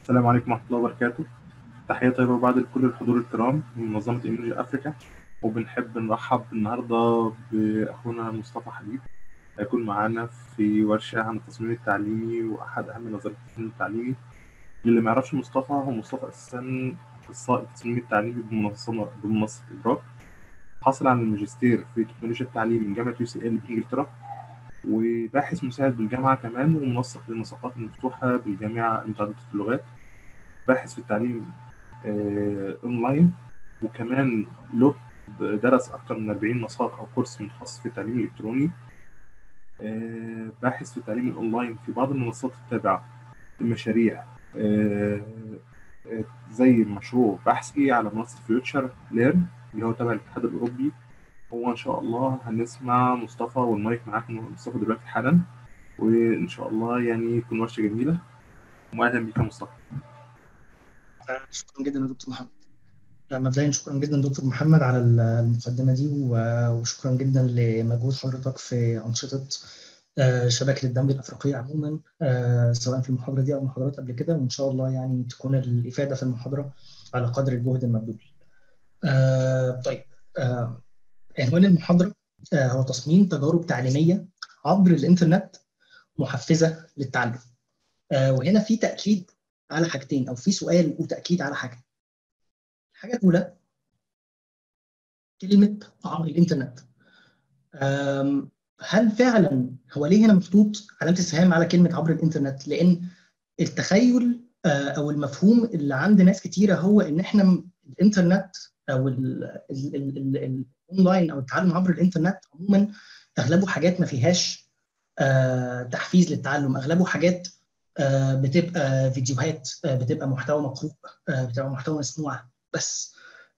السلام عليكم ورحمة الله وبركاته. تحية طيبة وبعد لكل الحضور الكرام من منظمة إيميلوجي أفريكا، وبنحب نرحب النهاردة بأخونا مصطفى حبيب. هيكون معانا في ورشة عن التصميم التعليمي وأحد أهم نظريات التصميم التعليمي. اللي ما يعرفش مصطفى، هو مصطفى أساسا أخصائي التصميم التعليمي بمنصة إدراك. حاصل على الماجستير في تكنولوجيا التعليم من جامعة UCL بإنجلترا، وباحث مساعد بالجامعة كمان، ومنسق للمساقات المفتوحة بالجامعة المتعددة اللغات. باحث في التعليم اونلاين، وكمان له درس اكثر من 40 مساق او كورس متخصص في التعليم الالكتروني. باحث في التعليم الاونلاين في بعض المنصات التابعه لمشاريع، زي مشروع بحثي على منصه فيوتشر ليرن اللي هو تبع الاتحاد الاوروبي. هو ان شاء الله هنسمع مصطفى، والمايك معاكم مصطفى دلوقتي حالا، وان شاء الله يعني تكون ورشه جميله. واهلا بك يا مصطفى. شكرا جدا يا دكتور محمد. مبدئيا شكرا جدا دكتور محمد على المقدمة دي، وشكرا جدا لمجهود حضرتك في أنشطة شبكة الدمج الأفريقية عموما، سواء في المحاضرة دي أو المحاضرات قبل كده، وإن شاء الله يعني تكون الإفادة في المحاضرة على قدر الجهد المبذول. طيب، عنوان المحاضرة هو تصميم تجارب تعليمية عبر الإنترنت محفزة للتعلم. وهنا في تأكيد على حاجتين، أو في سؤال وتأكيد على حاجتين. الحاجة الأولى، كلمة عبر الإنترنت، هل فعلا هو ليه هنا محطوط علامة استفهام على كلمة عبر الإنترنت؟ لأن التخيل أو المفهوم اللي عند ناس كتيرة هو إن إحنا الإنترنت أو الأونلاين أو التعلم عبر الإنترنت عموما أغلبه حاجات ما فيهاش تحفيز للتعلم، أغلبه حاجات بتبقى فيديوهات، بتبقى محتوى مقروء، بتبقى محتوى مسموع بس.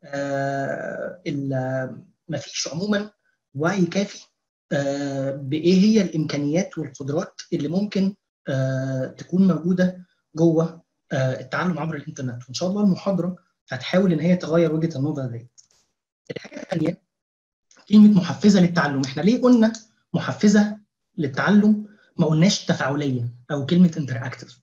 ما فيش عموما وعي كافي بايه هي الامكانيات والقدرات اللي ممكن تكون موجوده جوه التعلم عبر الانترنت. وان شاء الله المحاضره هتحاول ان هي تغير وجهه النظر دي. الحاجه الثانيه، كلمه محفزه للتعلم، احنا ليه قلنا محفزه للتعلم؟ ما قلناش تفاعليه او كلمه انتراكتيف.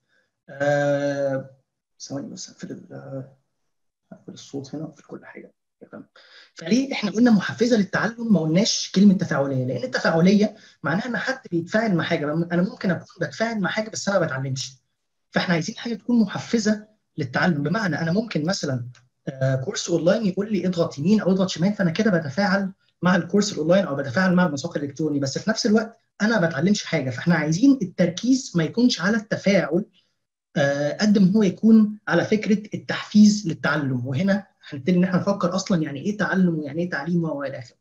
ثواني بس اقفل الصوت هنا وفي كل حاجه. فليه احنا قلنا محفزه للتعلم ما قلناش كلمه تفاعليه؟ لان التفاعليه معناها ان حد بيتفاعل مع حاجه، انا ممكن اكون بتفاعل مع حاجه بس انا ما بتعلمش. فاحنا عايزين حاجه تكون محفزه للتعلم، بمعنى انا ممكن مثلا كورس اونلاين يقول لي اضغط يمين او اضغط شمال، فانا كده بتفاعل مع الكورس الاونلاين او بتفاعل مع المساق الالكتروني، بس في نفس الوقت انا ما بتعلمش حاجه. فاحنا عايزين التركيز ما يكونش على التفاعل قد ما هو يكون على فكره التحفيز للتعلم. وهنا هنبتدي ان احنا نفكر اصلا يعني ايه تعلم ويعني ايه تعليم والى اخره.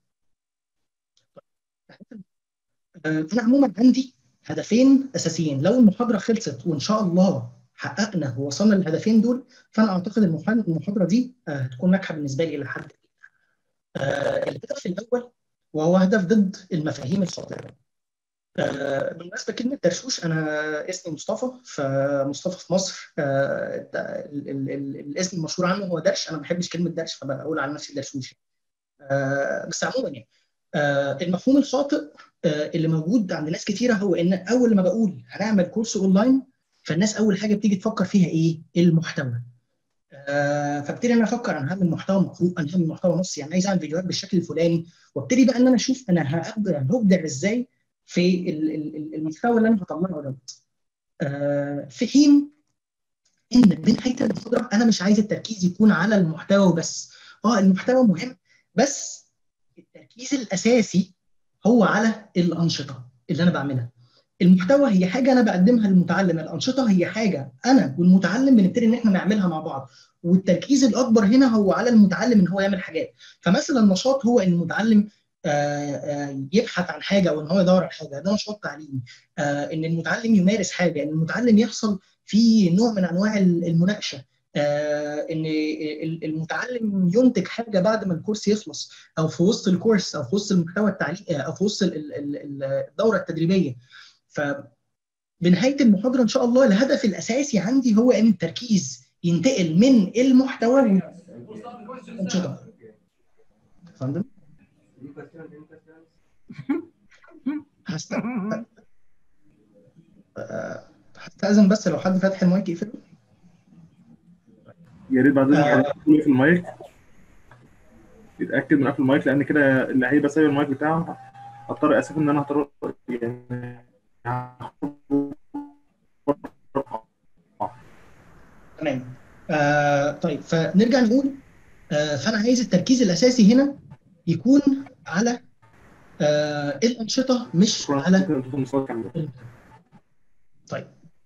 انا عموما عندي هدفين اساسيين. لو المحاضره خلصت وان شاء الله حققنا ووصلنا للهدفين دول، فانا اعتقد المحاضره دي هتكون ناجحه بالنسبه لي الى حد. الهدف الاول وهو هدف ضد المفاهيم الخاطئه. بالنسبه لكلمه درشوش، انا اسمي مصطفى، فمصطفى في مصر الاسم المشهور عنه هو درش. انا ما بحبش كلمه درش فبقول على نفسي درشوش. بس عموما يعني المفهوم الخاطئ اللي موجود عند ناس كتيره هو ان اول ما بقول هنعمل كورس اونلاين، فالناس اول حاجه بتيجي تفكر فيها ايه؟ المحتوى. فابتدي انا افكر انا هعمل محتوى مقروء، انا هعمل محتوى نص، يعني عايز اعمل فيديوهات بالشكل الفلاني، وابتدي بقى ان انا اشوف انا هبدع ازاي في المحتوى اللي انا هطلعه ده. في حين ان بنهايه المحاضره انا مش عايز التركيز يكون على المحتوى بس. المحتوى مهم، بس التركيز الاساسي هو على الانشطه اللي انا بعملها. المحتوى هي حاجه انا بقدمها للمتعلم، الانشطه هي حاجه انا والمتعلم بنبتدي ان احنا نعملها مع بعض، والتركيز الاكبر هنا هو على المتعلم ان هو يعمل حاجات. فمثلا النشاط هو ان المتعلم يبحث عن حاجه او ان هو يدور على حاجه، ده نشاط تعليمي. ان المتعلم يمارس حاجه، ان المتعلم يحصل في نوع من انواع المناقشه، ان المتعلم ينتج حاجه بعد ما الكورس يخلص، او في وسط الكورس، او في وسط المحتوى التعليمي، او في وسط الدوره التدريبيه. فبنهايه المحاضره ان شاء الله الهدف الاساسي عندي هو ان التركيز ينتقل من المحتوى للانشطه. فهمت؟ هستأذن بس لو حد فاتح المايك يقفله. يا ريت بعد اذن حضرتك تقول في المايك، يتاكد من قفل المايك، لان كده اللي هيبقى سايب المايك بتاعه هضطر اسف ان انا هضطر يعني تمام. طيب فنرجع نقول فانا عايز التركيز الاساسي هنا يكون على الانشطه مش على طيب.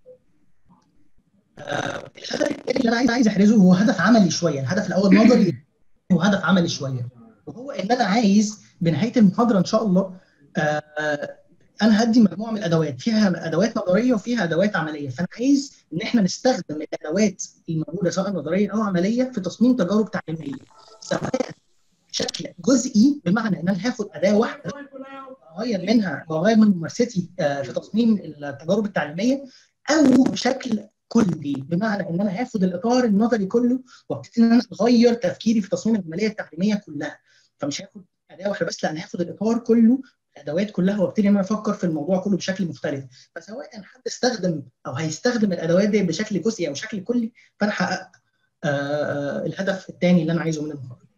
الهدف الثاني اللي انا عايز احرزه هو هدف عملي شويه. الهدف الاول نظري وهدف عملي شويه، وهو ان انا عايز بنهايه المحاضره ان شاء الله انا هدي مجموعه من الادوات، فيها ادوات نظريه وفيها ادوات عمليه. فانا عايز ان احنا نستخدم الادوات الموجوده سواء نظريه او عمليه في تصميم تجارب تعليميه، سواء بشكل جزئي بمعنى ان انا هاخد اداه واحده اغير من ممارستي في تصميم التجارب التعليميه، او بشكل كلي بمعنى ان انا هاخد الاطار النظري كله وابتدي ان انا اغير تفكيري في تصميم العمليه التعليميه كلها. فمش هاخد اداه واحده بس، لا انا هاخد الاطار كله، الادوات كلها، وابتدي ان انا افكر في الموضوع كله بشكل مختلف. فسواء حد استخدم او هيستخدم الادوات دي بشكل جزئي او بشكل كلي، فانا حققت الهدف الثاني اللي انا عايزه من المحاضره.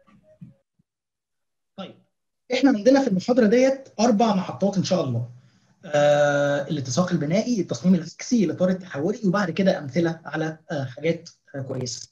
طيب احنا عندنا في المحاضره ديت 4 محطات ان شاء الله. الاتساق البنائي، التصميم العكسي، الاطار التحولي، وبعد كده امثله على حاجات كويسه.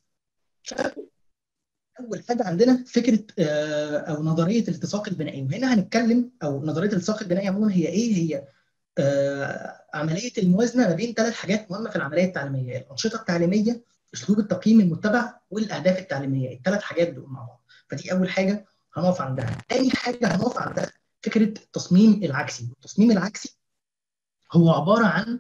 اول حاجه عندنا فكره او نظريه الاتساق البنائي، وهنا هنتكلم او نظريه الاتساق البنائي عموما هي ايه؟ هي عمليه الموازنه ما بين 3 حاجات مهمه في العمليه التعليميه: الانشطه التعليميه، اسلوب التقييم المتبع، والاهداف التعليميه. ال3 حاجات دول مع بعض. فدي اول حاجه هنقف عندها. ثاني حاجه هنقف عندها فكره التصميم العكسي. التصميم العكسي هو عباره عن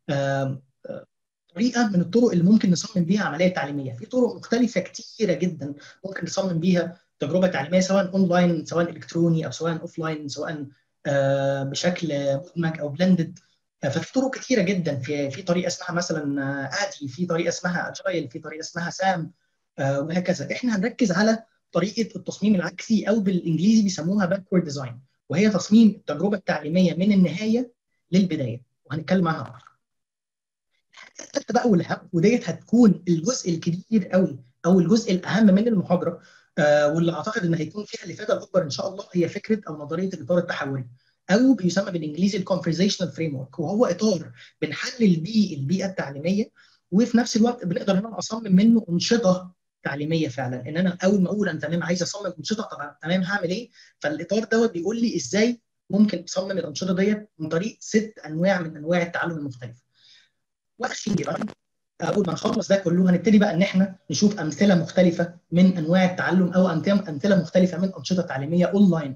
طريقه من الطرق اللي ممكن نصمم بيها عمليه تعليميه. في طرق مختلفه كتيره جدا ممكن نصمم بيها تجربه تعليميه، سواء اونلاين، سواء الكتروني، او سواء اوفلاين، سواء بشكل مدمج او بلندد. ففي طرق كتيره جدا. في طريقه اسمها مثلا ادي، في طريقه اسمها اجايل، في طريقه اسمها سام، وهكذا. احنا هنركز على طريقه التصميم العكسي، او بالانجليزي بيسموها باكورد ديزاين، وهي تصميم التجربه التعليميه من النهايه للبدايه، وهنتكلم عنها اكتر. الثالثه بقى والاهم، وديت هتكون الجزء الكبير قوي او الجزء الاهم من المحاضره، واللي اعتقد ان هيكون فيها الافاده الاكبر ان شاء الله، هي فكره او نظريه الاطار التحولي، او بيسمى بالانجليزي الكونفرزيشنال فريم ورك. وهو اطار بنحلل بيه البيئه التعليميه، وفي نفس الوقت بنقدر ان انا اصمم منه انشطه تعليميه فعلا. ان انا اول ما اقول انا تمام عايز اصمم انشطه، طب تمام هعمل ايه؟ فالاطار دوت بيقول لي ازاي ممكن اصمم الانشطه ديت من طريق 6 انواع من انواع التعلم المختلفه. واخيرا اول ما نخلص ده كله هنبتدي بقى ان احنا نشوف امثله مختلفه من انواع التعلم، او امثله مختلفه من انشطه تعليميه اونلاين.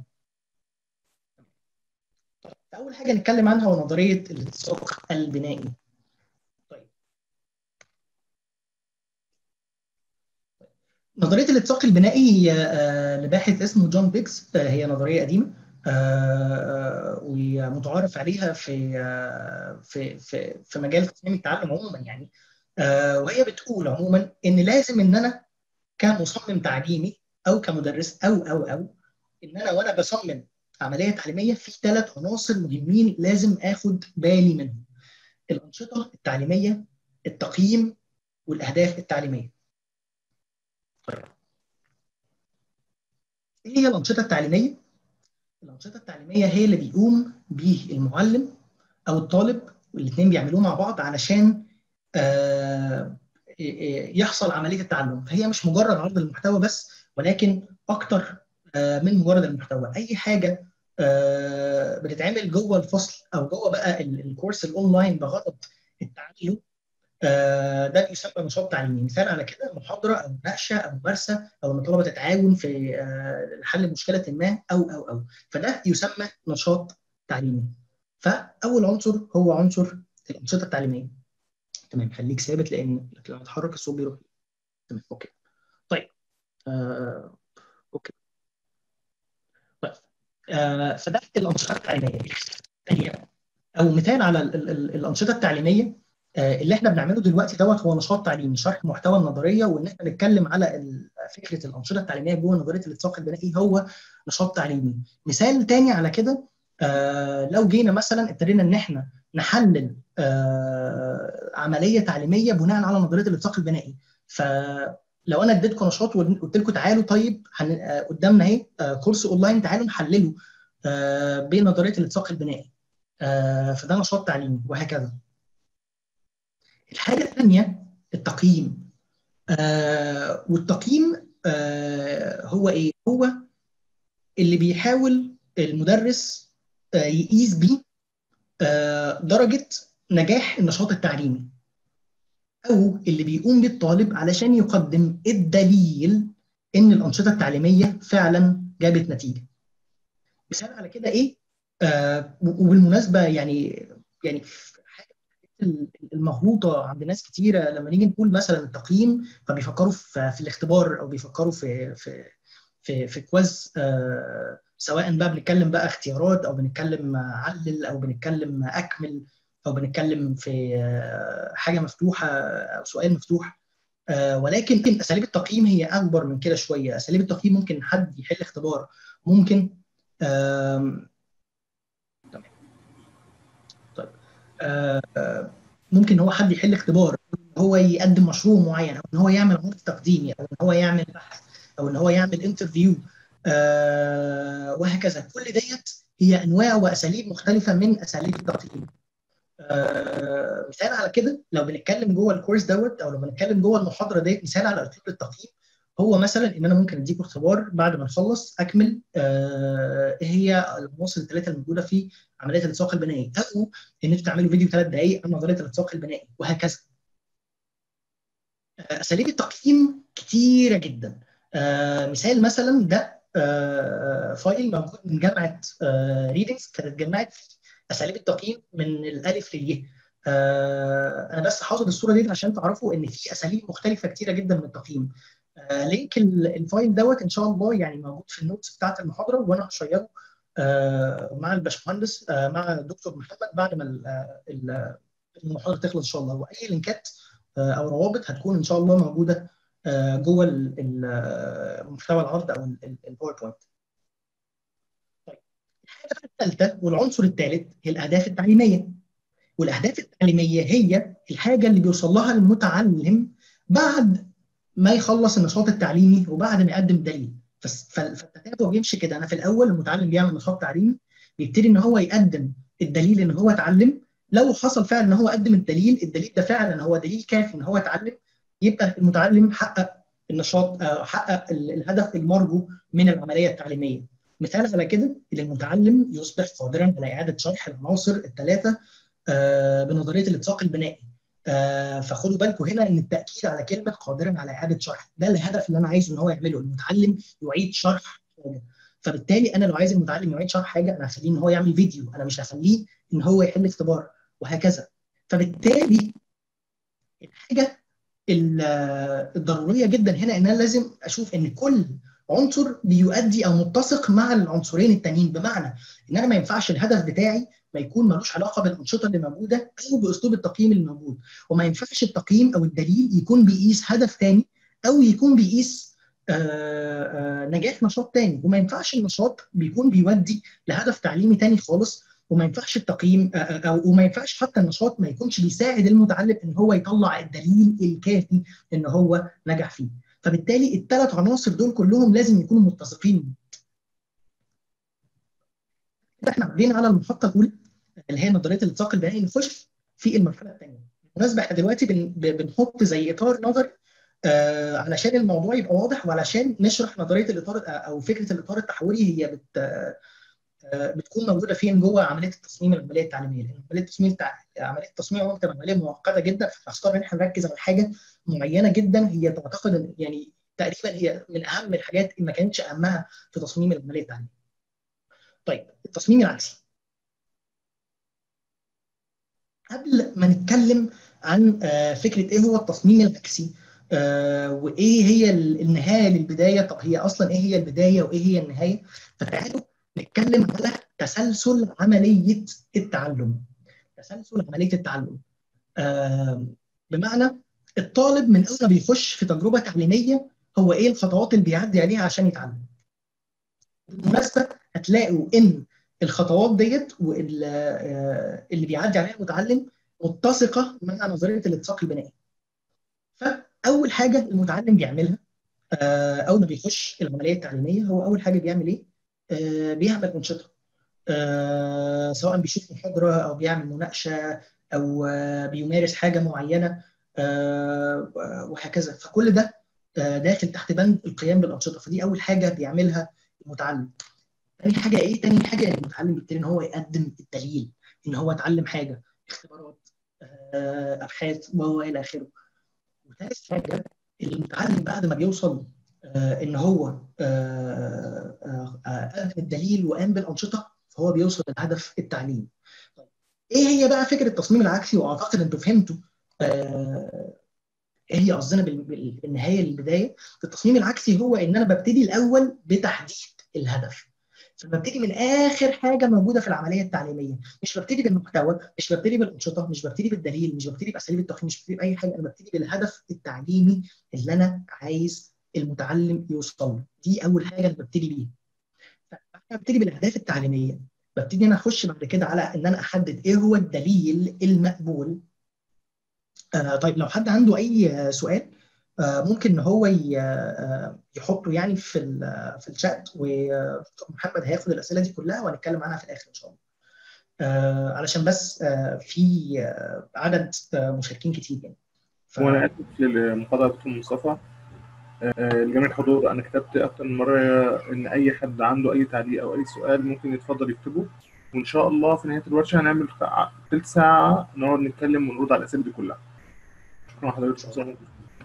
اول حاجه نتكلم عنها هو نظريه الاتساق البنائي. طيب نظريه الاتساق البنائي هي لباحث اسمه جون بيكس. هي نظريه قديمه ومتعارف عليها في مجال تصميم التعلم عموما يعني. وهي بتقول عموما ان لازم ان انا كمصمم تعليمي او كمدرس او ان انا وانا بصمم عمليه تعليميه في 3 عناصر مهمين لازم اخد بالي منهم: الانشطه التعليميه، التقييم، والاهداف التعليميه. ايه هي الانشطه التعليميه؟ الانشطه التعليميه هي اللي بيقوم به المعلم او الطالب، والاثنين بيعملوه مع بعض علشان يحصل عمليه التعلم. فهي مش مجرد عرض المحتوى بس، ولكن اكتر من مجرد المحتوى. اي حاجه بتتعمل جوه الفصل او جوه بقى الكورس الاونلاين بغرض التعلم، ده بيسمى نشاط تعليمي. مثال على كده محاضره او مناقشه او ممارسه، او ان الطلبه تتعاون في حل مشكله ما او فده يسمى نشاط تعليمي. فاول عنصر هو عنصر الانشطه التعليميه. تمام، خليك ثابت لان لو اتحرك الصوت بيروح. تمام، اوكي. طيب اوكي. طيب فده الانشطه التعليميه او مثال على الانشطه التعليميه اللي احنا بنعمله دلوقتي دوت. هو نشاط تعليمي، شرح محتوى النظريه، وان احنا نتكلم على فكره الانشطه التعليميه جوه نظريه الاتساق البنائي هو نشاط تعليمي. مثال تاني على كده، لو جينا مثلا ابتدينا ان احنا نحلل عمليه تعليميه بناء على نظريه الاتساق البنائي، لو انا اديتكم نشاط وقلت لكم تعالوا طيب قدامنا اهي كورس اونلاين، تعالوا نحلله بنظريه الاتساق البنائي، فده نشاط تعليمي وهكذا. الحاجه الثانيه التقييم. والتقييم هو ايه؟ هو اللي بيحاول المدرس يقيس بيه درجه نجاح النشاط التعليمي، او اللي بيقوم بيه الطالب علشان يقدم الدليل ان الانشطه التعليميه فعلا جابت نتيجه. مثال على كده ايه؟ وبالمناسبه يعني حاجه المغلوطه عند ناس كتيره لما نيجي نقول مثلا التقييم فبيفكروا في الاختبار، او بيفكروا في كواز، سواء بقى بنتكلم بقى اختيارات، او بنتكلم علل، او بنتكلم اكمل، او بنتكلم في حاجه مفتوحه او سؤال مفتوح. ولكن اساليب التقييم هي اكبر من كده شويه. اساليب التقييم ممكن حد يحل اختبار، ممكن تمام. طيب ممكن هو حد يحل اختبار، هو يقدم مشروع معين، او ان هو يعمل عرض تقديمي، او ان هو يعمل بحث، او ان هو يعمل انترفيو، وهكذا. كل ديت هي انواع واساليب مختلفه من اساليب التقييم. مثال على كده لو بنتكلم جوه الكورس دوت، او لو بنتكلم جوه المحاضره ديت، مثال على اسلوب التقييم هو مثلا ان انا ممكن اديكم اختبار بعد ما نخلص اكمل ايه هي العناصر الثلاثه الموجوده في عمليه الاتساق البنائي، او ان انتوا تعملوا فيديو 3 دقائق عن نظريه الاتساق البنائي وهكذا. اساليب التقييم كتيره جدا. مثال مثلا ده فايل موجود من جامعه ريدنجز، كانت اتجمعت اساليب التقييم من الالف للياء. انا بس حاطط الصوره دي عشان تعرفوا ان في اساليب مختلفه كتيره جدا من التقييم. لينك الفايل دوت ان شاء الله يعني موجود في النوتس بتاعت المحاضره، وانا هشيره مع الباشمهندس مع الدكتور محمد بعد ما المحاضره تخلص ان شاء الله. واي لينكات او روابط هتكون ان شاء الله موجوده جوه محتوى العرض او الباوربوينت. طيب الحاجه الثالثه والعنصر الثالث هي الاهداف التعليميه. والاهداف التعليميه هي الحاجه اللي بيوصل لها المتعلم بعد ما يخلص النشاط التعليمي وبعد ما يقدم دليل. فالتتابع بيمشي كده. انا في الاول المتعلم بيعمل نشاط تعليمي، بيبتدي ان هو يقدم الدليل ان هو اتعلم. لو حصل فعلا ان هو قدم الدليل ده فعلا هو دليل كافي ان هو اتعلم، يبقى المتعلم حقق النشاط، حقق الهدف المرجو من العمليه التعليميه. مثال على كده ان المتعلم يصبح قادرا على اعاده شرح العناصر الثلاثه بنظريه الاتساق البنائي. فخدوا بالكم هنا ان التاكيد على كلمه قادرا على اعاده شرح، ده الهدف اللي انا عايز ان هو يعمله، المتعلم يعيد شرح حاجه. فبالتالي انا لو عايز المتعلم يعيد شرح حاجه، انا هخليه ان هو يعمل فيديو، انا مش هخليه ان هو يحل اختبار وهكذا. فبالتالي الحاجه الضروريه جدا هنا ان انا لازم اشوف ان كل عنصر بيؤدي او متسق مع العنصرين التانيين. بمعنى ان انا ما ينفعش الهدف بتاعي ما يكون ملوش علاقه بالانشطه اللي موجوده او باسلوب التقييم اللي موجود، وما ينفعش التقييم او الدليل يكون بيقيس هدف تاني، او يكون بيقيس نجاح نشاط تاني، وما ينفعش النشاط بيكون بيودي لهدف تعليمي تاني خالص، وما ينفعش التقييم او وما ينفعش حتى النشاط ما يكونش بيساعد المتعلم ان هو يطلع الدليل الكافي ان هو نجح فيه. فبالتالي الثلاث عناصر دول كلهم لازم يكونوا متسقين. احنا عدينا على المحطه الاولى اللي هي نظريه الاتساق البنائي، نخش في المرحله الثانيه. بالمناسبه احنا دلوقتي بنحط زي اطار نظري علشان الموضوع يبقى واضح، وعلشان نشرح نظريه الاطار او فكره الاطار التحولي هي بتكون موجوده فين جوه عمليه التصميم العمليه التعليميه. لان عمليه التصميم عموما عمليه معقده جدا، فاختار ان احنا نركز على حاجه معينه جدا هي تعتقد يعني تقريبا هي من اهم الحاجات ان ما كانتش اهمها في تصميم العمليه التعليميه. طيب التصميم العكسي. قبل ما نتكلم عن فكره ايه هو التصميم العكسي وايه هي النهايه للبدايه، طب هي اصلا ايه هي البدايه وايه هي النهايه، فتعالوا نتكلم على تسلسل عمليه التعلم. تسلسل عمليه التعلم بمعنى الطالب من اول ما بيخش في تجربه تعليميه هو ايه الخطوات اللي بيعدي عليها عشان يتعلم. بالمناسبه هتلاقوا ان الخطوات ديت اللي بيعدي عليها المتعلم متسقه مع نظريه الاتساق البنائي. فاول اول حاجه المتعلم بيعملها اول ما بيخش العمليه التعليميه، هو اول حاجه بيعمل ايه؟ بيعمل انشطه، سواء بيشوف محاضره او بيعمل مناقشه او بيمارس حاجه معينه وهكذا. فكل ده داخل تحت بند القيام بالانشطه. فدي اول حاجه بيعملها المتعلم. تاني حاجه ايه؟ تاني حاجه ان المتعلم بيبتدي ان هو يقدم الدليل ان هو اتعلم حاجه، اختبارات، ابحاث والى اخره. وثالث حاجه، المتعلم بعد ما بيوصل ان هو قدم الدليل وقام بالانشطه، فهو بيوصل للهدف التعليمي. طيب ايه هي بقى فكره التصميم العكسي؟ واعتقد انتوا فهمتوا ايه هي قصدنا بالنهايه للبدايه. التصميم العكسي هو ان انا ببتدي الاول بتحديد الهدف، فببتدي من اخر حاجه موجوده في العمليه التعليميه. مش ببتدي بالمحتوى، مش ببتدي بالانشطه، مش ببتدي بالدليل، مش ببتدي باساليب التقييم، مش ببتدي باي حاجه. انا ببتدي بالهدف التعليمي اللي انا عايز المتعلم يوصل له. دي اول حاجه انا ببتدي بيها. ببتدي بالاهداف التعليميه، ببتدي انا اخش بعد كده على ان انا احدد ايه هو الدليل المقبول. طيب لو حد عنده اي سؤال ممكن ان هو يحطه يعني في الشات، ودكتور محمد هياخد الاسئله دي كلها وهنتكلم عنها في الاخر ان شاء الله. علشان بس في عدد مشاركين كتير يعني. وانا اسف للمقاطعه دكتور مصطفى. لجميع الحضور، انا كتبت اكتر من مره ان اي حد عنده اي تعليق او اي سؤال ممكن يتفضل يكتبه، وان شاء الله في نهايه الورشه هنعمل تلت ساعه نقعد نتكلم ونرد على الاسئله دي كلها. شكرا لحضرتك.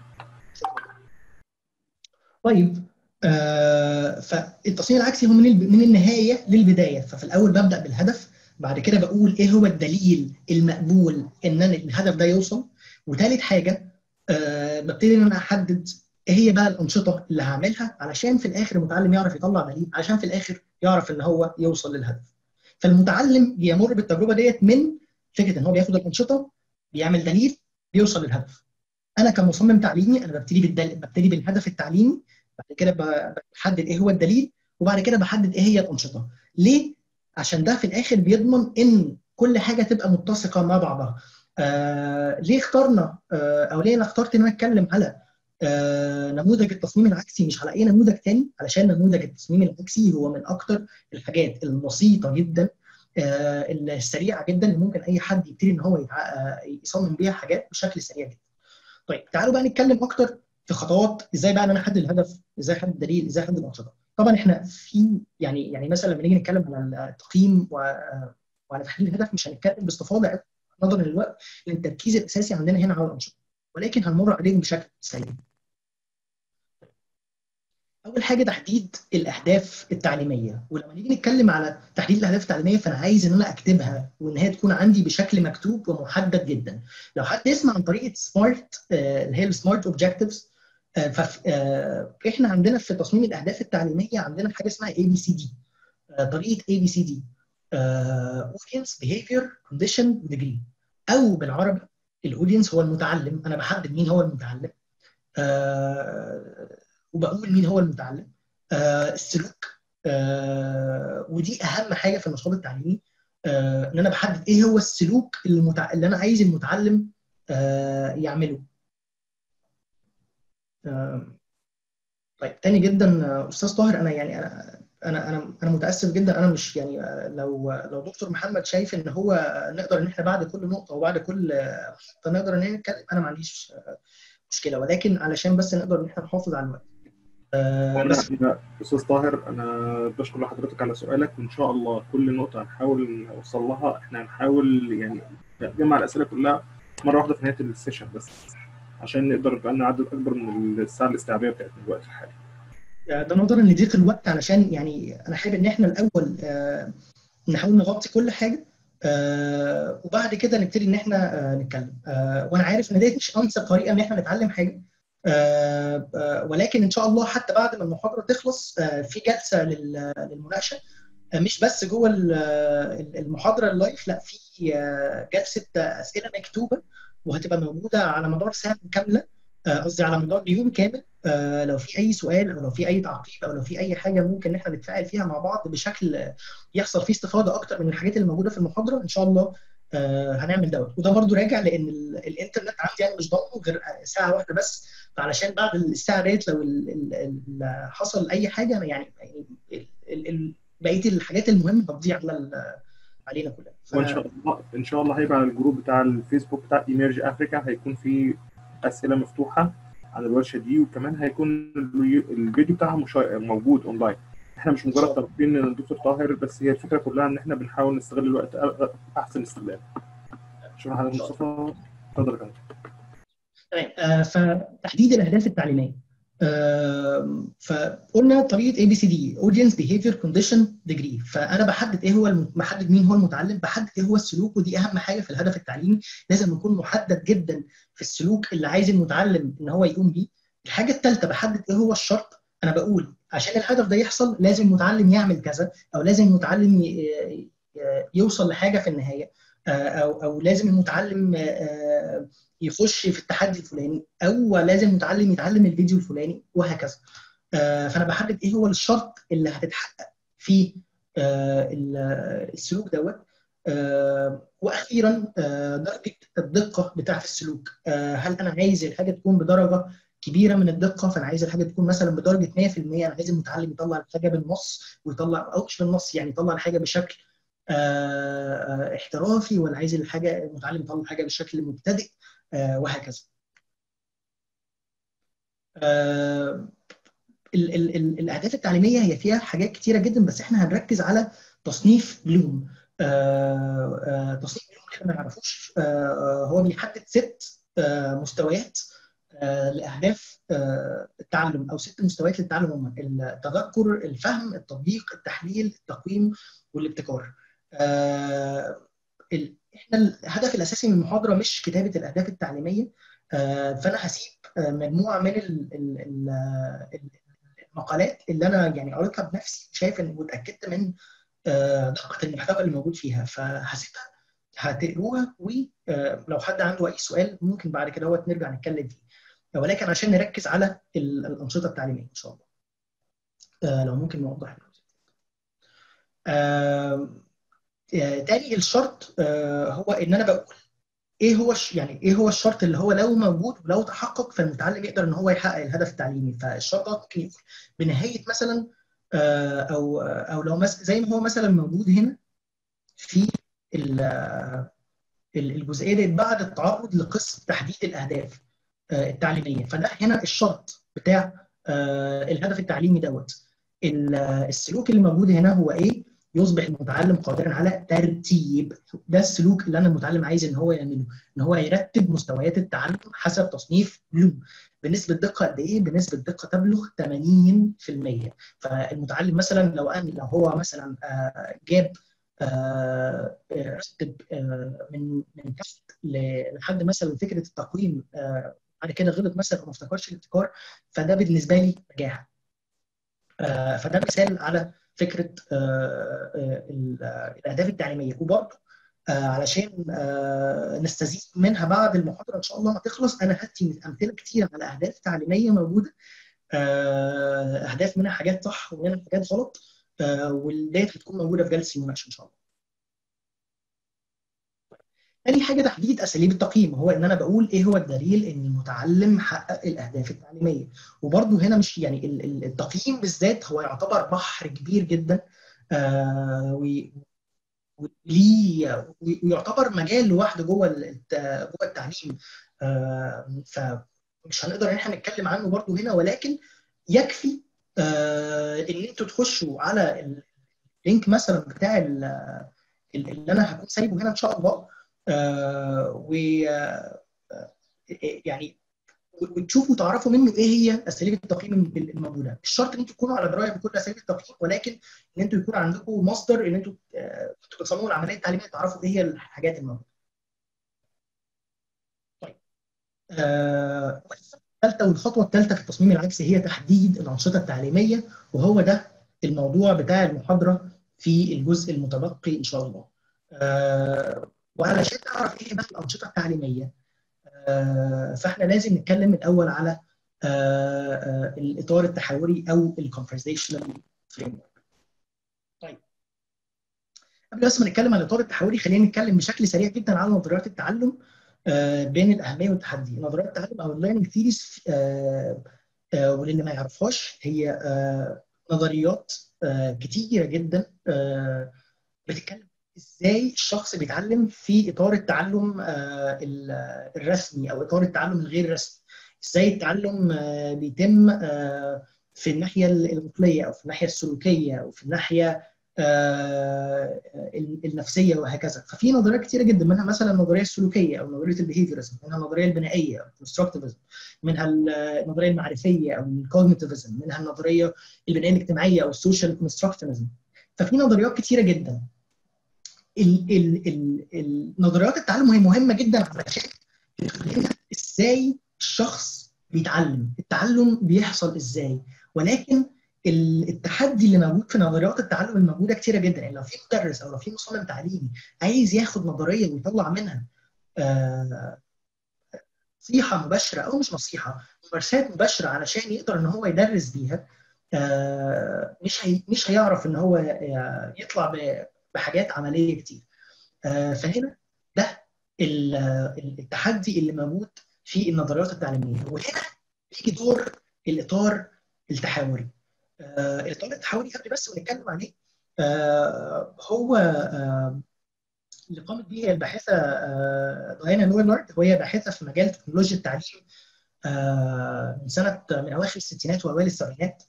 طيب فالتصميم العكسي هو من النهايه للبدايه. ففي الاول ببدا بالهدف، بعد كده بقول ايه هو الدليل المقبول ان انا الهدف ده يوصل. وثالث حاجه ببتدي ان انا احدد ايه هي بقى الانشطه اللي هعملها علشان في الاخر المتعلم يعرف يطلع دليل، علشان في الاخر يعرف ان هو يوصل للهدف. فالمتعلم بيمر بالتجربه ديت من فكره ان هو بياخد الانشطه، بيعمل دليل، بيوصل للهدف. انا كمصمم تعليمي انا ببتدي بالهدف التعليمي، بعد كده بحدد ايه هو الدليل، وبعد كده بحدد ايه هي الانشطه. ليه؟ عشان ده في الاخر بيضمن ان كل حاجه تبقى متسقه مع بعضها. ليه اخترنا او ليه انا اخترت ان انا اتكلم على نموذج التصميم العكسي مش على اي نموذج تاني؟ علشان نموذج التصميم العكسي هو من اكتر الحاجات البسيطه جدا السريعه جدا اللي ممكن اي حد يبتدي ان هو يصمم بيها حاجات بشكل سريع جدا. طيب تعالوا بقى نتكلم اكتر في خطوات ازاي بقى انا احدد الهدف، ازاي احدد الدليل، ازاي احدد الانشطه. طبعا احنا في يعني مثلا لما نيجي نتكلم على التقييم وعلى تحديد الهدف مش هنتكلم باستفاضه نظرا للوقت، لان التركيز الاساسي عندنا هنا على الانشطه، ولكن هنمر عليهم بشكل سريع. اول حاجه تحديد الاهداف التعليميه. ولما نيجي نتكلم على تحديد الاهداف التعليميه فانا عايز ان انا اكتبها وان هي تكون عندي بشكل مكتوب ومحدد جدا. لو حد يسمع عن طريقه سمارت اللي هي السمارت اوبجكتيفز، احنا عندنا في تصميم الاهداف التعليميه عندنا حاجه اسمها اي بي سي دي. طريقه اي بي سي دي اودينس، بيهيفير، كونديشن، وديجري. او بالعربي الاودينس هو المتعلم، انا بحدد مين هو المتعلم وبقول مين هو المتعلم. السلوك، ودي اهم حاجه في النشاط التعليمي، ان انا بحدد ايه هو السلوك اللي انا عايز المتعلم يعمله. طيب تاني جدا استاذ طاهر، انا يعني انا متاسف جدا، انا مش يعني لو دكتور محمد شايف ان هو نقدر ان احنا بعد كل نقطه وبعد كل محطه نقدر ان احنا نتكلم، انا ما عنديش مشكله، ولكن علشان بس نقدر ان احنا نحافظ على الوقت. بس استاذ طاهر، انا بشكر لحضرتك على سؤالك، وان شاء الله كل نقطه هنحاول نوصل لها. احنا هنحاول يعني نجمع الاسئله كلها مره واحده في نهايه السيشن، بس عشان نقدر يبقى لنا عدد اكبر من الساعه الاستيعابيه بتاعتنا الوقت الحالي. ده نظرا لضيق الوقت، علشان يعني انا حابب ان احنا الاول نحاول نغطي كل حاجه وبعد كده نبتدي ان احنا نتكلم. وانا عارف ان دي مش انسب طريقه ان احنا نتعلم حاجه، ولكن ان شاء الله حتى بعد ما المحاضره تخلص في جلسه للمناقشه، مش بس جوه المحاضره اللايف، لا في جلسه اسئله مكتوبه وهتبقى موجوده على مدار ساعه كامله، قصدي على مدار يوم كامل. لو في اي سؤال او لو في اي تعقيب او لو في اي حاجه ممكن ان احنا نتفاعل فيها مع بعض بشكل يحصل فيه استفاضه اكتر من الحاجات اللي موجوده في المحاضره، ان شاء الله هنعمل دوت. وده برضو راجع لان الانترنت عندي انا مش ضامنه غير ساعه واحده بس، فعلشان بعد الساعه ديت لو حصل اي حاجه انا يعني بقيه الحاجات المهمه بتضيع علينا كلنا. وان شاء الله هيبقى على الجروب بتاع الفيسبوك بتاع ايميرج افريكا هيكون في اسئله مفتوحه عن الورشه دي، وكمان هيكون الفيديو بتاعها موجود اونلاين. احنا مش مجرد طالبين الدكتور طاهر بس، هي الفكره كلها ان احنا بنحاول نستغل الوقت احسن استغلال. شكرا حضرتك مصطفى، اتفضل كمان. تمام. فتحديد الاهداف التعليميه، فقلنا طريقه اي بي سي دي: اودينس، بيهيفير، كونديشن، ديجري. فانا بحدد ايه هو بحدد مين هو المتعلم، بحدد ايه هو السلوك، ودي اهم حاجه في الهدف التعليمي. لازم يكون محدد جدا في السلوك اللي عايز المتعلم ان هو يقوم بيه. الحاجه الثالثه بحدد ايه هو الشرط. انا بقول عشان الهدف ده يحصل لازم المتعلم يعمل كذا، او لازم المتعلم يوصل لحاجه في النهايه، او لازم المتعلم يخش في التحدي الفلاني، او لازم المتعلم يتعلم الفيديو الفلاني، وهكذا. فانا بحدد ايه هو الشرط اللي هتتحقق في السلوك دوت. واخيرا درجه الدقه بتاعه السلوك. هل انا عايز الحاجه تكون بدرجه كبيره من الدقه، فانا عايز الحاجه تكون مثلا بدرجه 100%. انا عايز المتعلم يطلع الحاجه بالنص، ويطلع او مش بالنص، يعني يطلع الحاجه بشكل احترافي، ولا عايز الحاجه المتعلم يطلع الحاجه بشكل مبتدئ، وهكذا. الاهداف التعليميه هي فيها حاجات كتيره جدا، بس احنا هنركز على تصنيف بلوم. تصنيف بلوم اللي ما نعرفوش هو بيحدد 6 مستويات لاهداف التعلم، او 6 مستويات للتعلم: هم التذكر، الفهم، التطبيق، التحليل، التقويم، والابتكار. احنا الهدف الاساسي من المحاضره مش كتابه الاهداف التعليميه، فانا هسيب مجموعه من المقالات اللي انا يعني قريتها بنفسي، شايف ان واتاكدت من دقه المحتوى اللي موجود فيها، فهسيبها هتقروها، ولو حد عنده اي سؤال ممكن بعد كده نرجع نتكلم فيه، ولكن عشان نركز على الانشطه التعليميه ان شاء الله. لو ممكن نوضح. تاني الشرط هو ان انا بقول ايه هو يعني ايه هو الشرط اللي هو لو موجود ولو تحقق فالمتعلم يقدر ان هو يحقق الهدف التعليمي. فالشرط ده ممكن يكون بنهايه مثلا او لو زي ما هو مثلا موجود هنا في الجزئيه دي بعد التعرض لقسم تحديد الاهداف التعليميه. فده هنا الشرط بتاع الهدف التعليمي دوت. السلوك اللي موجود هنا هو ايه؟ يصبح المتعلم قادرا على ترتيب. ده السلوك اللي انا المتعلم عايز ان هو يعمله، ان هو يرتب مستويات التعلم حسب تصنيف بلوم. بنسبه دقه قد ايه؟ بنسبه دقه تبلغ 80%. فالمتعلم مثلا لو هو مثلا جاب رتب من تحت لحد مثلا فكره التقويم، بعد كده غلط مثلا وما افتكرش الابتكار، فده بالنسبه لي نجاح. فده مثال على فكره الاهداف التعليميه. وبرضه علشان نستزيد منها بعد المحاضره ان شاء الله ما تخلص، انا هدي امثله كتير على اهداف تعليميه موجوده، اهداف منها حاجات صح ومنها حاجات غلط، وديت هتكون موجوده في جلسه المناقشه ان شاء الله. تاني حاجه تحديد اساليب التقييم، هو ان انا بقول ايه هو الدليل ان المتعلم حقق الاهداف التعليميه. وبرده هنا مش يعني التقييم بالذات هو يعتبر بحر كبير جدا، ويعتبر مجال لوحده جوه التعليم، فمش هنقدر ان احنا نتكلم عنه برده هنا، ولكن يكفي ان انتوا تخشوا على اللينك مثلا بتاع اللي انا هكون سايبه هنا ان شاء الله، و يعني وتشوفوا تعرفوا منه ايه هي اساليب التقييم الموجوده. مش شرط ان انتوا تكونوا على درايه بكل اساليب التقييم، ولكن ان انتوا يكون عندكم مصدر ان انتوا تصمموا العمليه التعليميه تعرفوا ايه هي الحاجات الموجوده. طيب الخطوه الثالثه في التصميم العكسي هي تحديد الانشطه التعليميه، وهو ده الموضوع بتاع المحاضره في الجزء المتبقي ان شاء الله. وعلشان تعرف ايه بقى الانشطه التعليميه، فاحنا لازم نتكلم الاول على الاطار التحاوري او الكونفرسيشنال فريم ورك. طيب قبل بس ما نتكلم عن الاطار التحولي، خلينا نتكلم بشكل سريع جدا عن نظريات التعلم بين الاهميه والتحدي. نظريات التعلم او الليرنينج ثيريز، وللي ما يعرفهاش، هي نظريات كتيره جدا بتتكلم ازاي الشخص بيتعلم في اطار التعلم الرسمي او اطار التعلم الغير رسمي. ازاي التعلم بيتم في الناحيه العقليه او في الناحيه السلوكيه او في الناحيه النفسيه وهكذا. ففي نظريات كثيره جدا، منها مثلا النظريه السلوكيه او نظريه البيهيفيرزم، منها النظريه البنائيه او الكونستراكتيفيزم، منها النظريه المعرفيه او الكوجنيتيفيزم، منها النظريه البنائيه الاجتماعيه او السوشيال كونستراكتيفيزم. ففي نظريات كثيره جدا. النظريات التعلم هي مهمه جدا علشان تفهمنا ازاي الشخص بيتعلم، التعلم بيحصل ازاي. ولكن التحدي اللي موجود في نظريات التعلم الموجوده كتيره جدا، يعني لو في مدرس او لو في مصمم تعليمي عايز ياخد نظريه ويطلع منها نصيحه مباشره او مش نصيحه، ممارسات مباشره علشان يقدر ان هو يدرس بيها، مش هيعرف ان هو يطلع بحاجات عمليه كتير. فهنا ده التحدي اللي موجود في النظريات التعليميه. وهنا بيجي دور الاطار التحاوري. الاطار التحاوري قبل بس ما نتكلم عليه، هو اللي قامت به الباحثه ديانا لوريلارد، وهي باحثه في مجال تكنولوجيا التعليم من اواخر الستينات واوائل السبعينات.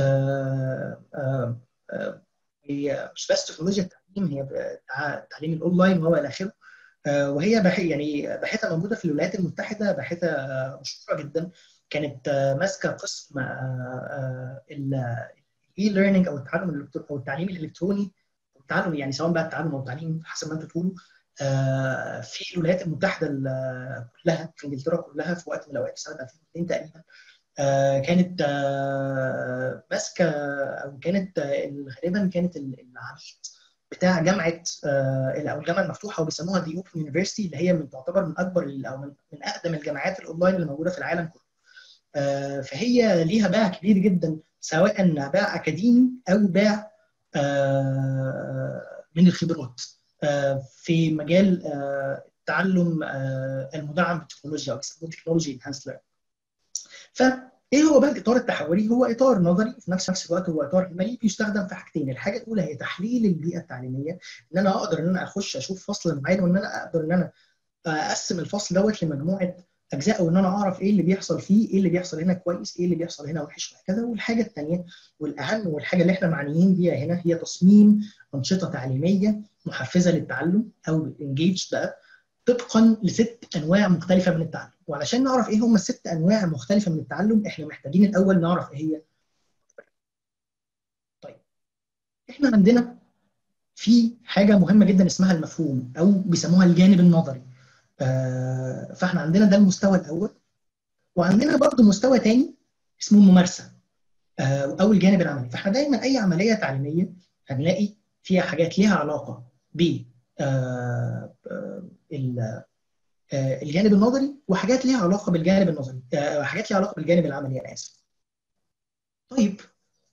هي مش بس تكنولوجيا التعليم، هي التعليم الاونلاين وهو الى اخره. وهي باحثه موجوده في الولايات المتحده، باحثه مشهوره جدا. كانت ماسكه قسم الاي ليرنينج او التعليم الالكتروني، التعلم يعني سواء بقى التعلم او التعليم حسب ما انتم تقولوا، في الولايات المتحده كلها، في انجلترا كلها، في وقت من الاوقات في سنه 2002 تقريبا. كانت ماسكه، او كانت غالبا كانت العميد بتاع جامعه او الجامعه المفتوحه، وبيسموها دي اوبن يونيفرستي، اللي هي تعتبر من اكبر او من اقدم الجامعات الاونلاين اللي موجوده في العالم كله. فهي ليها باع كبير جدا، سواء باع اكاديمي او باع من الخبرات في مجال التعلم المدعم بالتكنولوجيا او تكنولوجي انهانسد ليرنينج. فايه هو بقى الاطار التحولي؟ هو اطار نظري في نفس الوقت هو اطار عملي، بيستخدم في حاجتين. الحاجه الاولى هي تحليل البيئه التعليميه، ان انا اقدر ان انا اخش اشوف فصل معين، وان انا اقدر ان انا اقسم الفصل دوت لمجموعه اجزاء، وان انا اعرف ايه اللي بيحصل فيه، ايه اللي بيحصل هنا كويس، ايه اللي بيحصل هنا وحش وهكذا. والحاجه الثانيه والاهم والحاجه اللي احنا معنيين بيها هنا هي تصميم انشطه تعليميه محفزه للتعلم او انجيج بقى، طبقا ل6 انواع مختلفه من التعلم. وعلشان نعرف ايه هم ال6 انواع مختلفه من التعلم، احنا محتاجين الاول نعرف ايه هي. طيب، احنا عندنا في حاجه مهمه جدا اسمها المفهوم، او بيسموها الجانب النظري. فاحنا عندنا ده المستوى الاول، وعندنا برضه مستوى ثاني اسمه الممارسه او الجانب العملي. فاحنا دايما اي عمليه تعليميه هنلاقي فيها حاجات ليها علاقه ب الجانب النظري، وحاجات ليها علاقه بالجانب النظري، حاجات ليها علاقه بالجانب العملي، انا اسف. طيب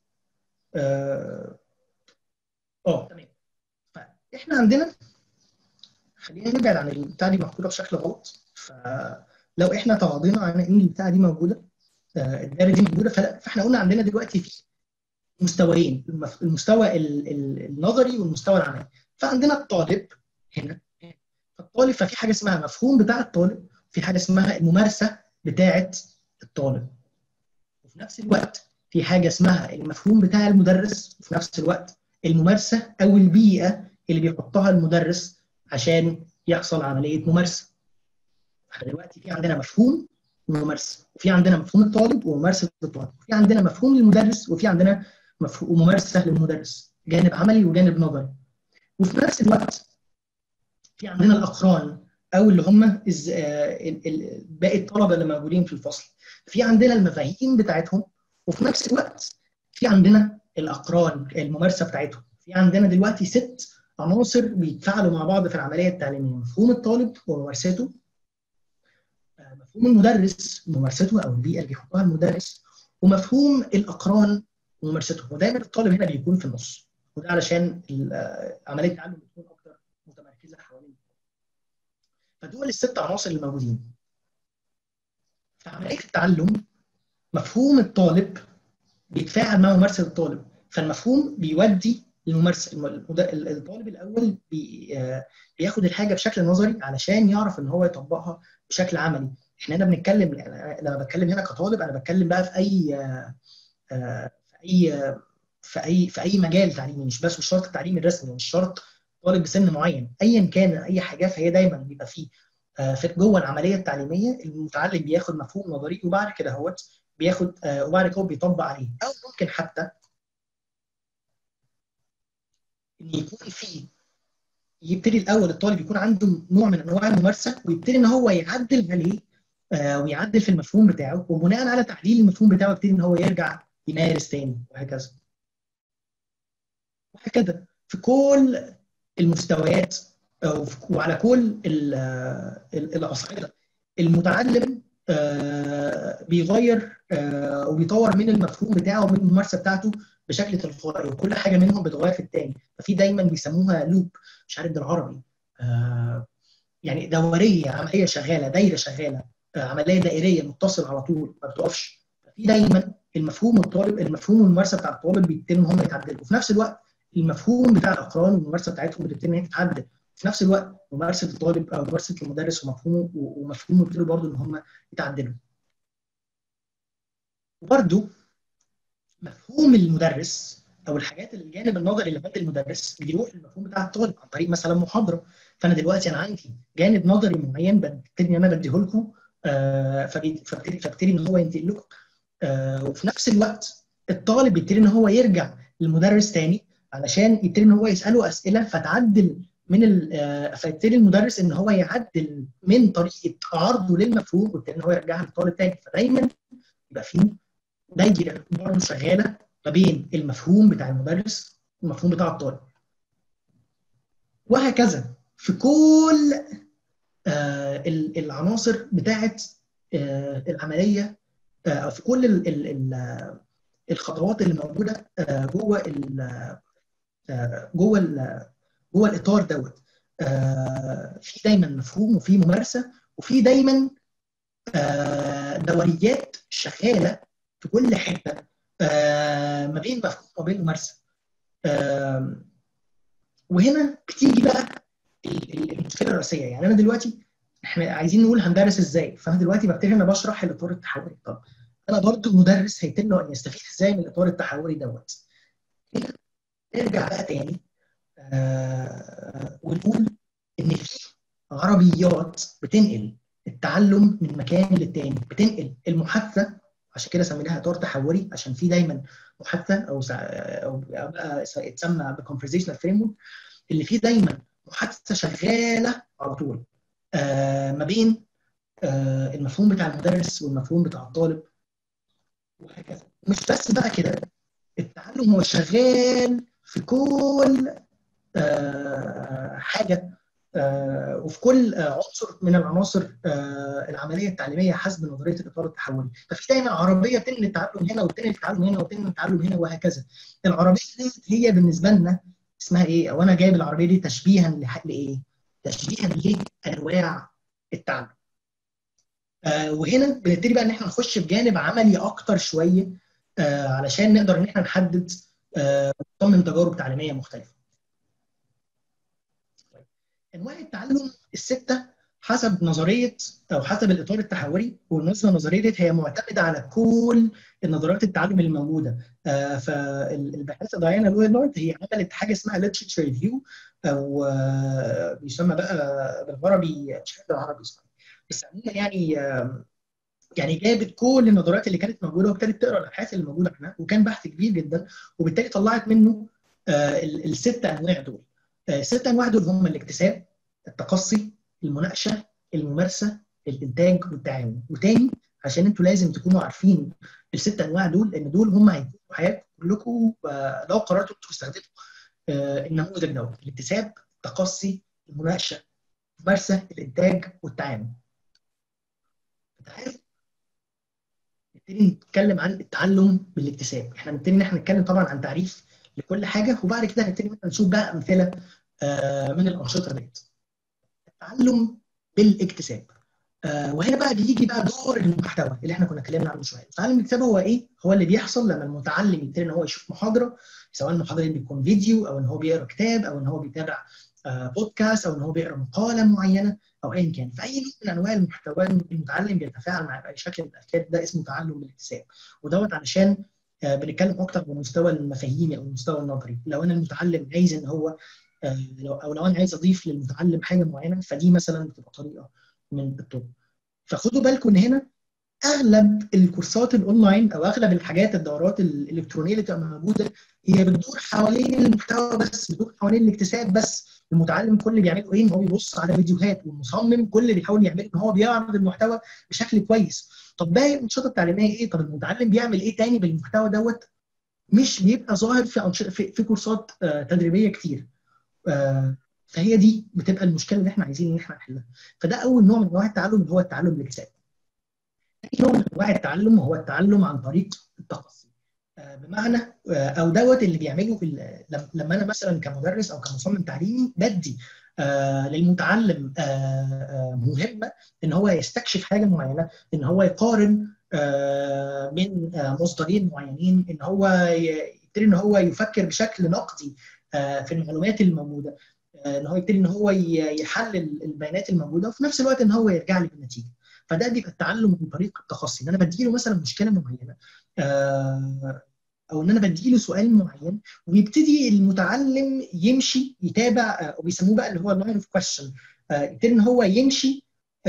تمام. فاحنا عندنا، خلينا نبعد عن البتاعه دي مكتوبه بشكل غلط. فلو احنا تغاضينا عن ان البتاعه دي موجوده، الدايره دي موجوده، فاحنا قلنا عندنا دلوقتي في مستويين، المستوى النظري والمستوى العملي. فعندنا الطالب هنا، الطالب، ففي حاجه اسمها مفهوم بتاع الطالب، في حاجه اسمها الممارسه بتاعه الطالب، وفي نفس الوقت في حاجه اسمها المفهوم بتاع المدرس، وفي نفس الوقت الممارسه او البيئه اللي بيحطها المدرس عشان يحصل عمليه ممارسه. احنا دلوقتي في عندنا مفهوم وممارسه، وفي عندنا مفهوم الطالب وممارسه الطالب، وفي عندنا مفهوم للمدرس، وفي عندنا ممارسه للمدرس، جانب عملي وجانب نظري. وفي نفس الوقت في عندنا الاقران، او اللي هم باقي الطلبه اللي موجودين في الفصل. في عندنا المفاهيم بتاعتهم، وفي نفس الوقت في عندنا الاقران، الممارسه بتاعتهم. في عندنا دلوقتي 6 عناصر بيتفاعلوا مع بعض في العمليه التعليميه: مفهوم الطالب وممارسته، مفهوم المدرس وممارسته او البيئه اللي بيحطها المدرس، ومفهوم الاقران وممارسته. ودايما الطالب هنا بيكون في النص. وده علشان عمليه التعلم بتكون اكتر متمركزه حوالين. فدول الست عناصر اللي موجودين في عمليه التعلم. مفهوم الطالب بيتفاعل مع ممارسه الطالب، فالمفهوم بيودي للممارسه. الطالب الاول بياخد الحاجه بشكل نظري علشان يعرف ان هو يطبقها بشكل عملي. احنا هنا بنتكلم، لما بتكلم هنا كطالب انا بتكلم بقى في اي مجال تعليمي، مش شرط التعليم الرسمي، مش شرط طالب بسن معين، ايا كان اي حاجه. فهي دايما بيبقى فيه في جوه العمليه التعليميه المتعلم بياخد مفهوم نظري، وبعد كده بياخد وبعد كده بيطبق عليه. او ممكن حتى ان يكون في يبتدي الاول الطالب يكون عنده نوع من انواع الممارسه، ويبتدي ان هو يعدل عليه ويعدل في المفهوم بتاعه، وبناء على تعديل المفهوم بتاعه يبتدي ان هو يرجع يمارس تاني، وهكذا وهكذا في كل المستويات وعلى كل الاصعده. المتعلم بيغير وبيطور من المفهوم بتاعه ومن الممارسه بتاعته بشكل تلقائي، وكل حاجه منهم بتغير في الثاني. ففي دايما بيسموها لوب، مش عارف بالعربي، يعني دوريه، عمليه شغاله، دايره شغاله، عمليه دائريه متصله على طول ما بتقفش. ففي دايما المفهوم والممارسه بتاع الطالب بيتم هم يتعدلوا، وفي نفس الوقت المفهوم بتاع الاقران والممارسه بتاعتهم بتبتدي ان هي تتعدل. في نفس الوقت ممارسه الطالب او ممارسه المدرس ومفهومه بيبتدوا برضه ان هم يتعدلوا. وبرضه مفهوم المدرس او الحاجات اللي الجانب النظري اللي عند المدرس بيروح للمفهوم بتاع الطالب عن طريق مثلا محاضره. فانا دلوقتي انا عندي جانب نظري معين ببتدي ان انا بديه لكم، فبتدي ان هو ينتقل لكم، وفي نفس الوقت الطالب بيبتدي ان هو يرجع للمدرس تاني علشان يبتدي ان هو يساله اسئله فتعدل فيبتدي المدرس ان هو يعدل من طريقه عرضه للمفهوم، ويبتدي ان هو يرجعها للطالب تاني. فدايما يبقى فيه دايره برضه شغاله ما بين المفهوم بتاع المدرس والمفهوم بتاع الطالب، وهكذا في كل العناصر بتاعه العمليه، او في كل الخطوات اللي موجوده جوه الاطار دوت. في دايما مفهوم وفي ممارسه وفي دايما دوريات شغاله في كل حته ما بين مفهوم وما بين ممارسه. وهنا بتيجي بقى المشكله الرئيسيه. يعني انا دلوقتي احنا عايزين نقول هندرس ازاي، فانا دلوقتي ببتدي انا بشرح الاطار التحولي. طب انا برضو المدرس هيتم له ان يستفيد ازاي من الاطار التحولي دوت. نرجع بقى تاني ونقول ان في عربيات بتنقل التعلم من مكان للتاني، بتنقل المحادثه. عشان كده سميناها اطار تحولي، عشان في دايما محادثه او بقى يتسمى بكونفرزيشنال فريم، اللي فيه دايما محادثه شغاله على طول ما بين المفهوم بتاع المدرس والمفهوم بتاع الطالب، وهكذا. مش بس بقى كده، التعلم هو شغال في كل حاجه وفي كل عنصر من العناصر العمليه التعليميه حسب نظريه الاطار التحولي. ففي دايما عربيه بتنقل التعلم هنا وبتنقل التعلم هنا وبتنقل التعلم هنا، وهكذا. العربيه دي هي بالنسبه لنا اسمها ايه؟ او انا جايب العربيه دي تشبيها لايه؟ تشبيها لانواع التعلم. وهنا بنبتدي بقى ان احنا نخش بجانب عملي اكتر شويه علشان نقدر ان احنا نحدد ونصمم تجارب تعليميه مختلفه. انواع التعلم السته حسب نظريه او حسب الاطار التحولي، والنظره النظريه دي هي معتمده على كل النظريات التعلم اللي موجوده. فالباحثه ديانا لويلارد هي عملت حاجه اسمها literature ريفيو، او بيسمى بقى بالعربي، مش عارف بالعربي اسمه، بس عموما يعني جابت كل النظريات اللي كانت موجوده وابتدت تقرا الابحاث اللي موجوده عنها، وكان بحث كبير جدا، وبالتالي طلعت منه الست انواع دول. الست انواع دول هم الاكتساب، التقصي، المناقشه، الممارسه، الانتاج والتعاون. وتاني عشان انتوا لازم تكونوا عارفين الست انواع دول، لان دول هم هيكونوا حياتكم كلكم لو قررتوا انتوا تستخدموا النموذج دوت: الاكتساب، التقصي، المناقشه، الممارسه، الانتاج والتعاون. نبتدي نتكلم عن التعلم بالاكتساب. احنا نبتدي ان احنا نتكلم طبعا عن تعريف لكل حاجه، وبعد كده هنبتدي نشوف بقى امثله من الانشطه ديت. التعلم بالاكتساب. وهنا بقى بيجي بقى دور المحتوى اللي احنا كنا اتكلمنا عنه شويه. التعلم بالاكتساب هو ايه؟ هو اللي بيحصل لما المتعلم يبتدي ان هو يشوف محاضره، سواء المحاضره دي بيكون فيديو، او ان هو بيقرا كتاب، او ان هو بيتابع بودكاست، او ان هو بيقرا مقاله معينه، او ايا كان. فاي نوع من انواع المحتوى المتعلم بيتفاعل مع باي شكل من الاشكال، ده اسمه تعلم بالاكتساب. ودوت علشان بنتكلم اكتر بالمستوى المفاهيمي او المستوى النظري. لو انا المتعلم عايز ان هو لو انا عايز اضيف للمتعلم حاجه معينه، فدي مثلا بتبقى طريقه من الطرق. فخدوا بالكم ان هنا اغلب الكورسات الاونلاين او اغلب الحاجات الدورات الالكترونيه اللي بتبقى موجوده هي بتدور حوالين المحتوى بس، بتدور حوالين الاكتساب بس. المتعلم كل اللي بيعمله ايه؟ ان هو بيبص على فيديوهات، والمصمم كل اللي بيحاول يعمله ان هو بيعرض المحتوى بشكل كويس. طب باقي الانشطه التعليميه ايه؟ طب المتعلم بيعمل ايه تاني بالمحتوى دوت؟ مش بيبقى ظاهر في كورسات تدريبيه كتير. فهي دي بتبقى المشكله اللي احنا عايزين ان احنا نحلها. فده اول نوع من انواع التعلم اللي هو التعلم بالاكتساب. ثاني نوع من انواع التعلم هو التعلم عن طريق التقصي. بمعنى او دوت اللي بيعمله لما انا مثلا كمدرس او كمصمم تعليمي بدي للمتعلم مهمه ان هو يستكشف حاجه معينه، ان هو يقارن من مصدرين معينين، ان هو يبتدي ان هو يفكر بشكل نقدي في المعلومات الموجوده، ان هو يبتدي ان هو يحلل البيانات الموجوده، وفي نفس الوقت ان هو يرجع لي بالنتيجه. فده بيبقى التعلم من طريق التخصصي، ان انا بديله مثلا مشكله معينه او ان انا بديله سؤال معين، ويبتدي المتعلم يمشي يتابع، او بيسموه بقى اللي هو اللاين اوف كويشن. يبتدي ان هو يمشي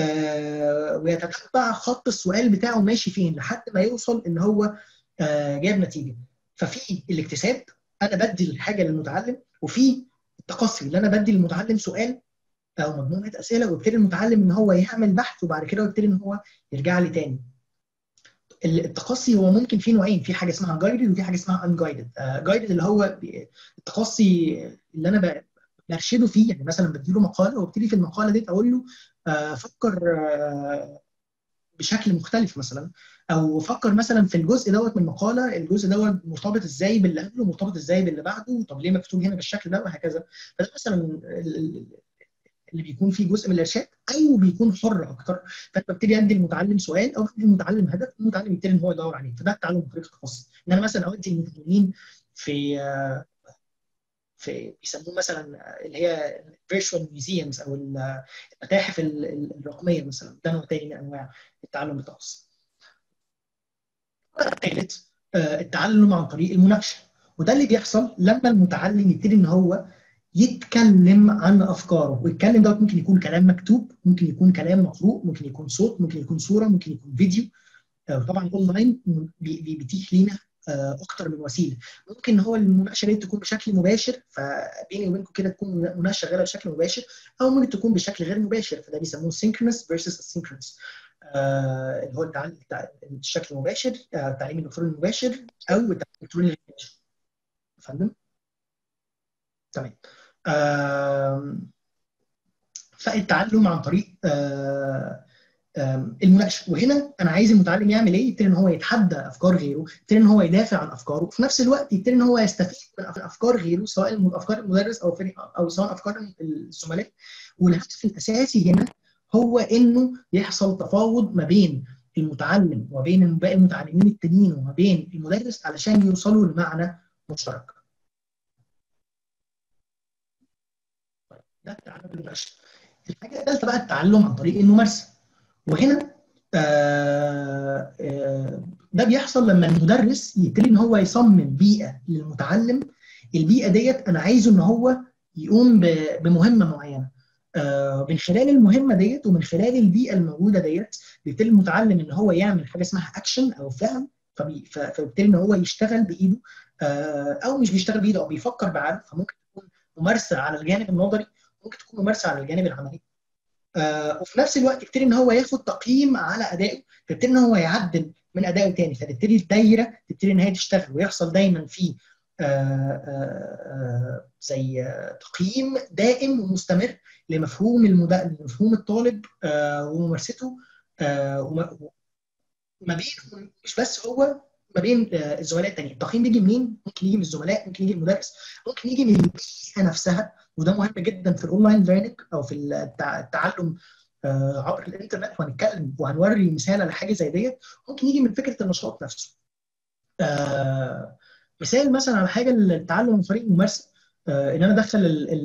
ويتتبع خط السؤال بتاعه ماشي فين لحد ما يوصل ان هو جاب نتيجه. ففي الاكتساب انا بدي الحاجه للمتعلم، وفي التقصي اللي انا بدي للمتعلم سؤال او مجموعه اسئله، ويبتدي المتعلم ان هو يعمل بحث، وبعد كده يبتدي ان هو يرجع لي تاني. التقصي هو ممكن فيه نوعين، في حاجه اسمها جايدد وفي حاجه اسمها ان جايدد. جايدد اللي هو التقصي اللي انا برشده فيه، يعني مثلا بديله مقاله وابتدي في المقاله دي اقول له فكر بشكل مختلف مثلا، او فكر مثلا في الجزء دوت من المقاله، الجزء دوت مرتبط ازاي باللي قبله، مرتبط ازاي باللي بعده، طب ليه مكتوب هنا بالشكل ده، وهكذا. فده مثلا اللي بيكون فيه جزء من الارشاد، او بيكون حر اكتر. فانا ببتدي ادي المتعلم سؤال او بدي المتعلم هدف، المتعلم يبتدي ان هو يدور عليه. فده التعلم بطريقه التخصص، ان انا مثلا اودي المتعلمين في بيسموه مثلا اللي هي فيرتشوال ميوزيومز او المتاحف الرقميه مثلا. ده نوع تاني من انواع التعلم بالتخصص. الثالث التعلم عن طريق المناقشه، وده اللي بيحصل لما المتعلم يبتدي ان هو يتكلم عن افكاره. ويتكلم دوت ممكن يكون كلام مكتوب، ممكن يكون كلام مقروء، ممكن يكون صوت، ممكن يكون صوره، ممكن يكون فيديو. طبعا اونلاين بيتيح لينا اكتر من وسيله. ممكن ان هو المناقشه دي تكون بشكل مباشر، فبيني وبينكم كده تكون مناقشه شغاله بشكل مباشر، او ممكن تكون بشكل غير مباشر، فده بيسموه synchronous versus asynchronous. اللي هو الشكل المباشر، التعليم الالكتروني المباشر، او التعليم الالكتروني غير المباشر. فهمت؟ تمام. فالتعلم عن طريق المناقشه. وهنا انا عايز المتعلم يعمل ايه؟ يبتدي ان هو يتحدى افكار غيره، يبتدي ان هو يدافع عن افكاره، وفي نفس الوقت يبتدي ان هو يستفيد من افكار غيره، سواء افكار المدرس او سواء افكار الزملاء. والهدف الاساسي هنا هو انه يحصل تفاوض ما بين المتعلم وما بين باقي المتعلمين التانيين وما بين المدرس، علشان يوصلوا لمعنى مشترك. ده التعلم بالمناقشه. الحاجه الثالثه بقى التعلم عن طريق الممارسه. وهنا ده بيحصل لما المدرس يبتدي ان هو يصمم بيئه للمتعلم. البيئه ديت انا عايزه ان هو يقوم بمهمه معينه. من خلال المهمه ديت ومن خلال البيئه الموجوده ديت بيبتدي المتعلم ان هو يعمل حاجه اسمها اكشن او فعل. فبيبتدي ان هو يشتغل بايده، او مش بيشتغل بايده، او بيفكر بعقله. فممكن تكون ممارسه على الجانب النظري، ممكن تكون ممارسه على الجانب العملي. وفي نفس الوقت يبتدي ان هو ياخد تقييم على ادائه، فيبتدي ان هو يعدل من ادائه تاني، فتبتدي الدايره تبتدي ان هي تشتغل، ويحصل دايما في زي تقييم دائم ومستمر لمفهوم لمفهوم الطالب وممارسته. وما بين مش بس هو ما بين الزملاء التانيين. التقييم بيجي منين؟ ممكن يجي من الزملاء، ممكن يجي من المدرس، ممكن يجي من البيئه نفسها، وده مهم جدا في الاونلاين ليرنينج او في التعلم عبر الانترنت، وهنتكلم وهنوري مثال على حاجه زي ديت. ممكن يجي من فكره النشاط نفسه. مثال مثلا على حاجه التعلم عن طريق الممارسه، ان انا ادخل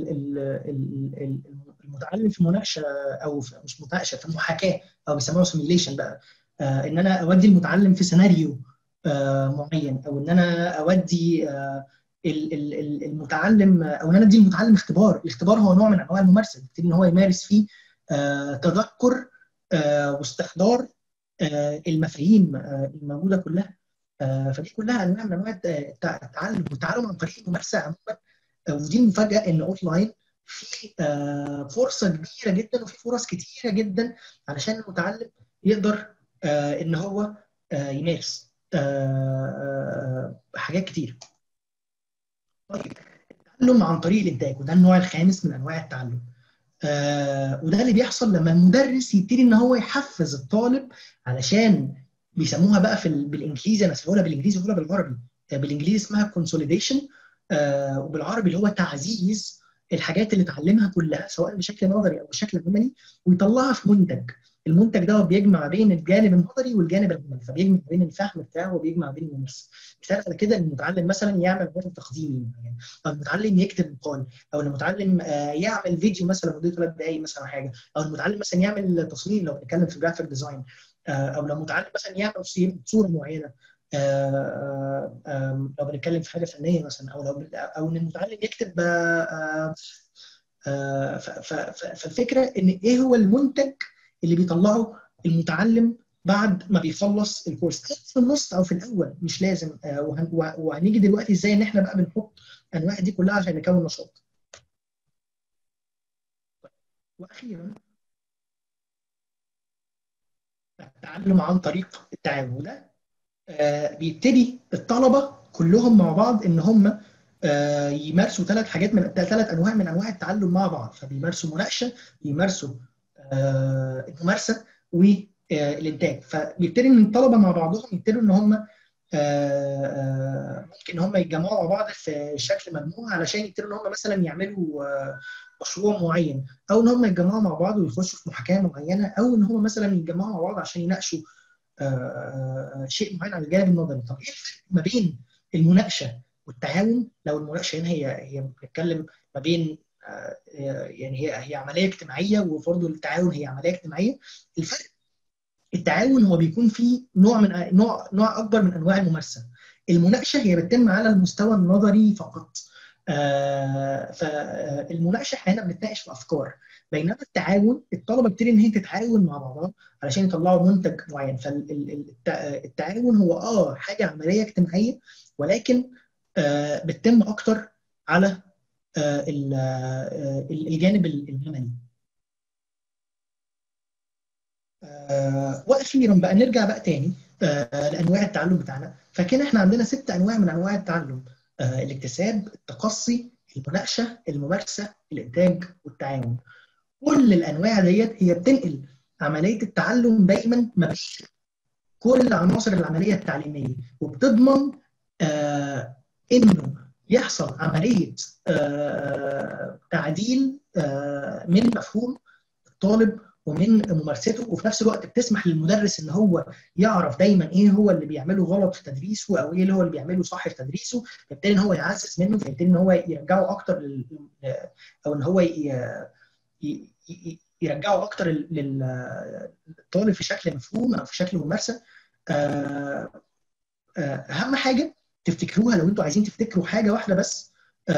المتعلم في مناقشه، او مش مناقشه، في محاكاه، او بيسموها سيميليشن بقى. ان انا اودي المتعلم في سيناريو معين، او ان انا اودي المتعلم، او ان انا ادي المتعلم اختبار. الاختبار هو نوع من انواع الممارسه، بيبتدي ان هو يمارس فيه تذكر واستحضار المفاهيم الموجوده كلها. فدي كلها انواع من انواع التعلم، والتعلم عن طريق الممارسه عموما. ودي المفاجاه ان اوفلاين في فرصه كبيره جدا، وفي فرص كتيره جدا علشان المتعلم يقدر ان هو يمارس حاجات كتير. طيب، التعلم عن طريق الانتاج، وده النوع الخامس من انواع التعلم. وده اللي بيحصل لما المدرس يبتدي ان هو يحفز الطالب، علشان بيسموها بقى بالانجليزي، انا هقولها بالانجليزي وهقولها بالعربي. بالانجليزي اسمها consolidation، وبالعربي اللي هو تعزيز الحاجات اللي اتعلمها كلها، سواء بشكل نظري او بشكل عملي، ويطلعها في منتج. المنتج ده بيجمع بين الجانب النظري والجانب العملي، فبيجمع بين الفهم بتاعه وبيجمع بين الممارسه. مثال على كده، المتعلم مثلا يعمل متن تقديمي، يعني او المتعلم يكتب مقال، او المتعلم يعمل فيديو مثلا مدته 3 دقائق مثلا حاجه، او المتعلم مثلا يعمل تصميم لو بنتكلم في جرافيك ديزاين، او لو المتعلم مثلا يعمل صوره معينه، لو بنتكلم في حاجه فنيه مثلا، او ان المتعلم يكتب. فالفكره ان ايه هو المنتج اللي بيطلعه المتعلم بعد ما بيخلص الكورس، في النص او في الاول مش لازم. وهنيجي دلوقتي ازاي ان احنا بقى بنحط انواع دي كلها عشان نكون نشاط. واخيرا، التعلم عن طريق التعاون. ده بيبتدي الطلبه كلهم مع بعض ان هم يمارسوا 3 حاجات، من 3 انواع من انواع التعلم مع بعض. فبيمارسوا مناقشه، بيمارسوا الممارسه، والانتاج. فبيبتدي ان الطلبه مع بعضهم يبتدوا ان هم ممكن ان هم يتجمعوا مع بعض في شكل مجموعه، علشان يبتدوا ان هم مثلا يعملوا مشروع معين، او ان هم يتجمعوا مع بعض ويخشوا في محاكاه معينه، او ان هم مثلا يتجمعوا مع بعض عشان يناقشوا شيء معين على الجانب النظري. طب ايه الفرق ما بين المناقشه والتعاون؟ لو المناقشه هنا هي بنتكلم ما بين يعني هي عمليه اجتماعيه، وبرضه التعاون هي عمليه اجتماعيه. الفرق، التعاون هو بيكون فيه نوع اكبر من انواع الممارسه. المناقشه هي بتتم على المستوى النظري فقط. فالمناقشه احنا هنا بنتناقش في افكار، بينما التعاون الطلبه بتبتدي ان هي تتعاون مع بعضها علشان يطلعوا منتج معين. فالتعاون هو حاجه عمليه اجتماعيه، ولكن بتتم اكتر على الجانب العملي. واخيرا بقى نرجع بقى تاني لانواع التعلم بتاعنا. فكده احنا عندنا 6 انواع من انواع التعلم: الاكتساب، التقصي، المناقشه، الممارسه، الانتاج، والتعاون. كل الانواع ديت هي بتنقل عمليه التعلم دايما ما بين كل عناصر العمليه التعليميه، وبتضمن انه يحصل عمليه تعديل من مفهوم الطالب ومن ممارسته، وفي نفس الوقت بتسمح للمدرس ان هو يعرف دايما ايه هو اللي بيعمله غلط في تدريسه، او ايه اللي هو اللي بيعمله صح في تدريسه، فيبتدي ان هو يعزز منه، فيبتدي ان هو يرجعه اكتر او ان هو يرجعه اكتر للطالب في شكل مفهوم او في شكل ممارسه. اهم حاجه تفتكروها، لو انتوا عايزين تفتكروا حاجه واحده بس،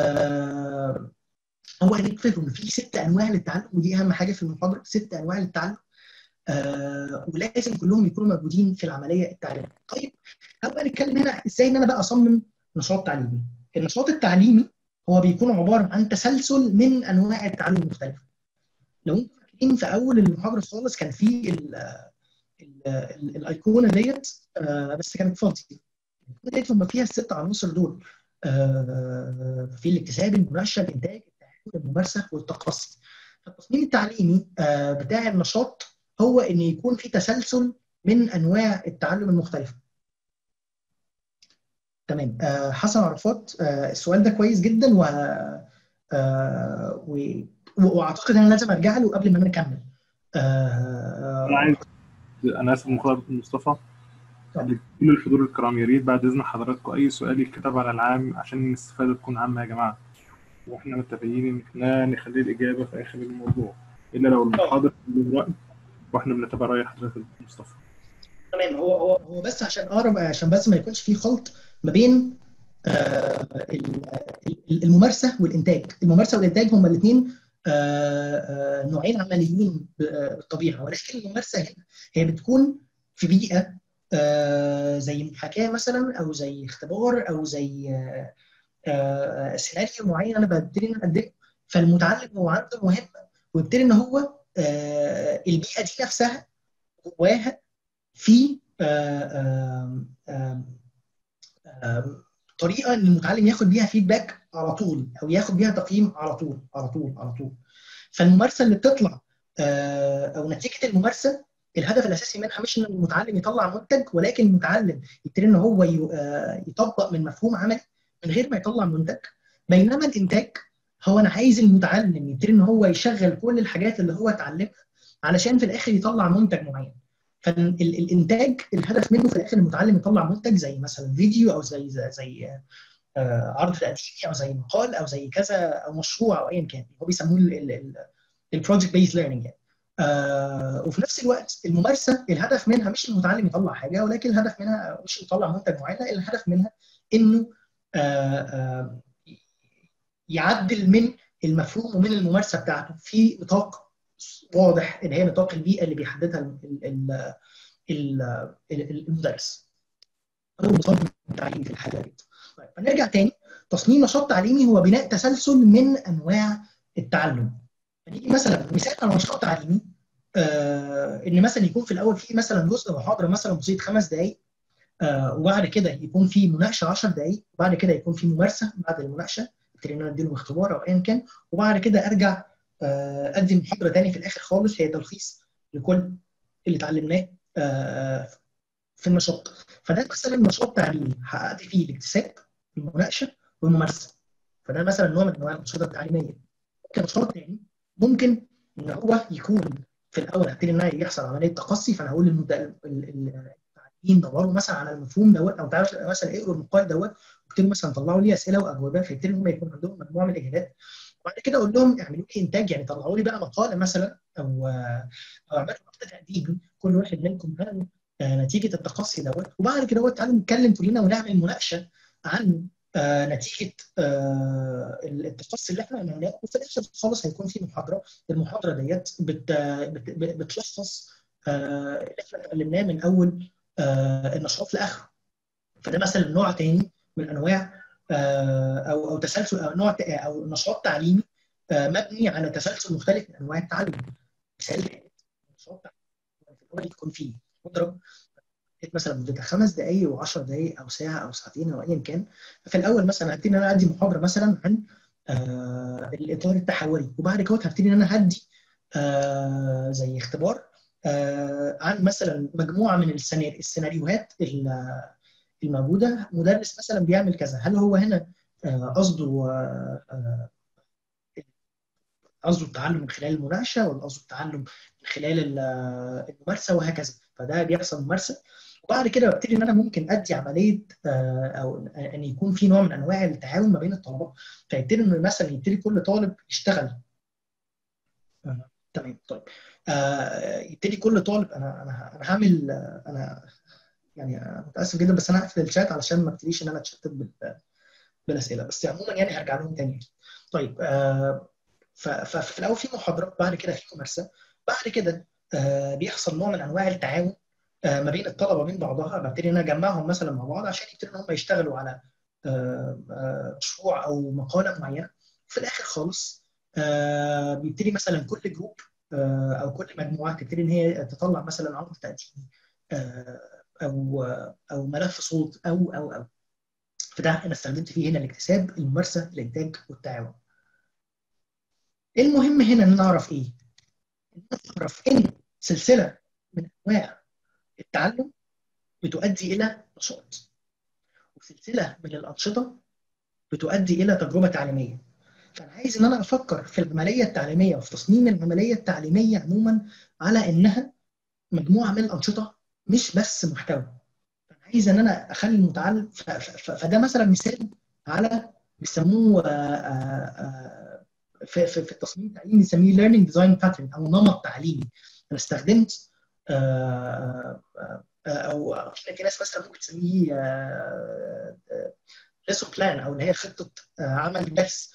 هو هنكتشف ان في 6 انواع للتعلم، ودي اهم حاجه في المحاضره. 6 انواع للتعلم، ولازم كلهم يكونوا موجودين في العمليه التعليميه. طيب، هبقى نتكلم هنا ازاي ان انا بقى اصمم نشاط تعليمي. النشاط التعليمي هو بيكون عباره عن تسلسل من انواع التعلم المختلفه. لو انتم فاكرين في اول المحاضره خالص كان في الايقونه ديت، بس كانت فاضيه. ديت هم فيها ال6 عناصر دول: في الاكتساب، المناقشه، الانتاج، التعاون، الممارسه، والتقصي. التصميم التعليمي بتاع النشاط هو ان يكون في تسلسل من انواع التعلم المختلفه. تمام. حسن عرفات، السؤال ده كويس جدا، واعتقد انا لازم ارجع له قبل ما انا اكمل. انا عايز، انا اسف مخاطب مصطفى، لكل الحضور الكرام يا ريت بعد اذن حضراتكم اي سؤال يتكتب على العام عشان الاستفاده تكون عامه يا جماعه، واحنا متفقين ان احنا نخلي الاجابه في اخر الموضوع الا لو المحاضر له راي واحنا بنتبع راي حضرتك مصطفى. تمام. هو بس عشان اقرب، عشان بس ما يكونش في خلط ما بين الممارسه والانتاج. الممارسه والانتاج هما الاثنين نوعين عمليين بالطبيعه، ولكن الممارسه هنا هي بتكون في بيئه زي محاكاه مثلا، او زي اختبار، او زي سيناريو معين انا ببتدي ان اقدمه. فالمتعلم هو عنده مهمه، ويبتدي ان هو البيئه دي نفسها جواها في طريقه ان المتعلم ياخد بيها فيدباك على طول، او ياخد بيها تقييم على طول على طول على طول. فالممارسه اللي بتطلع او نتيجه الممارسه، الهدف الاساسي منها مش ان المتعلم يطلع منتج، ولكن المتعلم يبتدي ان هو يطبق من مفهوم عملي من غير ما يطلع منتج. بينما الانتاج هو انا عايز المتعلم يبتدي ان هو يشغل كل الحاجات اللي هو اتعلمها علشان في الاخر يطلع منتج معين. فالانتاج الهدف منه في الاخر المتعلم يطلع منتج زي مثلا فيديو، او زي عرض تقديمي، او زي مقال، او زي كذا، او مشروع، او ايا كان. هو بيسموه البروجكت بيز ليرنينج يعني. وفي نفس الوقت الممارسه الهدف منها مش المتعلم يطلع حاجه، ولكن الهدف منها مش يطلع منتج معين، الهدف منها انه يعدل من المفهوم ومن الممارسه بتاعته في نطاق واضح، ان هي نطاق البيئه اللي بيحددها المدرس او النظام التعليمي في الحاله دي. طيب هنرجع تاني. تصميم نشاط تعليمي هو بناء تسلسل من انواع التعلم. هنيجي مثلا مثال على نشاط تعليمي، ان مثلا يكون في الاول في مثلا جزء محاضره مثلا بسيط 5 دقائق، وبعد كده يكون في مناقشه 10 دقائق، وبعد كده يكون في ممارسه بعد المناقشه، ابتدي ان انا اديله اختبار او ايا كان، وبعد كده ارجع ادي محاضره تاني في الاخر خالص هي تلخيص لكل اللي اتعلمناه في النشاط. فده مثلا نشاط تعليمي حققت فيه الاكتساب، المناقشه، والممارسه. فده مثلا نوع من انواع الانشطه التعليميه. ممكن نشاط تاني ممكن ان هو يكون في الاول هبتدي ان يحصل عمليه تقصي، فانا هقول التعليميين دوروا مثلا على المفهوم دوت، او تعالوا مثلا اقروا المقال دوت، وابتدوا مثلا طلعوا لي اسئله واجوبه، فيبتدي هم يكون عندهم مجموعه من الاجابات. وبعد كده اقول لهم اعملوا لي انتاج، يعني طلعوا لي بقى مقاله مثلا، او اعملوا وقت تقديمي كل واحد منكم عن نتيجه التقصي دوت. وبعد كده تعالوا نتكلم كلنا ونعمل مناقشه عن نتيجه التقصي اللي احنا عملناه. وفي الاخر خالص هيكون في محاضره. المحاضره ديت بتلخص اللي احنا اتعلمناه من اول النشاط لاخره. فده مثلا نوع تاني من انواع او تسلسل، او نوع او نشاط تعليمي مبني على تسلسل مختلف من انواع التعلم. مثال نشاط تعليمي في الاول يكون فيه مضرب مثلا مدتها 5 دقائق و10 دقائق او ساعه او ساعتين او ايا كان. في الاول مثلا هبتدي ان انا ادي محاضره مثلا عن الاطار التحولي، وبعد كده هبتدي ان انا هدي زي اختبار عن مثلا مجموعه من السيناريوهات الموجوده. مدرس مثلا بيعمل كذا، هل هو هنا قصده التعلم من خلال المناقشه، ولا قصده التعلم من خلال الممارسه، وهكذا. فده بيحصل ممارسه. وبعد كده ببتدي ان انا ممكن ادي عمليه او ان يكون في نوع من انواع التعاون ما بين الطلبه، فيبتدي ان مثلا يبتدي كل طالب يشتغل. تمام. طيب يبتدي كل طالب، انا هعمل انا يعني متاسف جدا، بس انا هقفل الشات علشان ما ابتديش ان انا اتشتت بالاسئله، بس عموما يعني هرجع لهم تاني. طيب ففي الاول في محاضره، بعد كده في ممارسه، بعد كده بيحصل نوع من انواع التعاون ما بين الطلبه وبين بعضها. ببتدي ان انا اجمعهم مثلا مع بعض عشان يبتدوا ان هم يشتغلوا على مشروع او مقاله معينه. في الاخر خالص بيبتدي مثلا كل جروب او كل مجموعه تبتدي ان هي تطلع مثلا عرض تقديمي او ملف صوت او. فده انا استخدمت فيه هنا الاكتساب، الممارسه، الانتاج، والتعاون. المهم هنا ان نعرف ايه؟ نعرف ان سلسله من انواع التعلم بتؤدي الى نشاط، وسلسله من الانشطه بتؤدي الى تجربه تعليميه. فانا عايز ان انا افكر في العمليه التعليميه وفي تصميم العمليه التعليميه عموما على انها مجموعه من الانشطه مش بس محتوى. فانا عايز ان انا اخلي المتعلم فده مثلا مثال على بيسموه في التصميم التعليمي بنسميه learning design pattern او نمط تعليمي. انا استخدمت او في ناس مثلا ممكن تسميه lesson plan او اللي هي خطه عمل درس.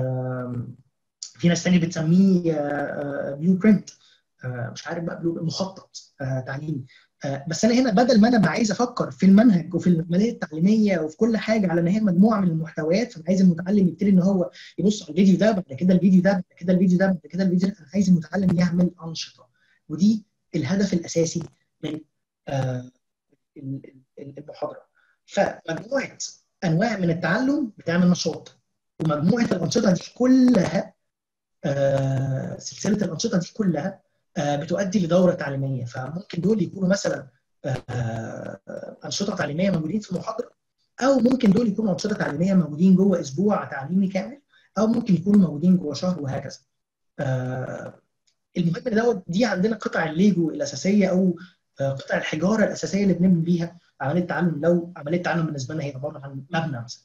في ناس ثانيه بتسميه بلو برنت، مش عارف بقى مخطط تعليمي. بس انا هنا بدل ما انا عايز افكر في المنهج وفي العمليه التعليميه وفي كل حاجه على ان هي مجموعه من المحتويات، فانا عايز المتعلم يبتدي ان هو يبص على الفيديو ده، بعد كده الفيديو ده، بعد كده الفيديو ده، بعد كده الفيديو ده. انا عايز المتعلم يعمل انشطه، ودي الهدف الاساسي من المحاضره. فمجموعه انواع من التعلم بتعمل نشاط، ومجموعه الانشطه دي كلها سلسله الانشطه دي كلها بتؤدي لدوره تعليميه. فممكن دول يكونوا مثلا انشطه تعليميه موجودين في محاضره، او ممكن دول يكونوا انشطه تعليميه موجودين جوه اسبوع تعليمي كامل، او ممكن يكونوا موجودين جوه شهر وهكذا. المهم ان دي عندنا قطع الليجو الاساسيه او قطع الحجاره الاساسيه اللي بنبني بيها عمليه التعلم. لو عمليه التعلم بالنسبه لنا هي عباره عن مبنى مثلا.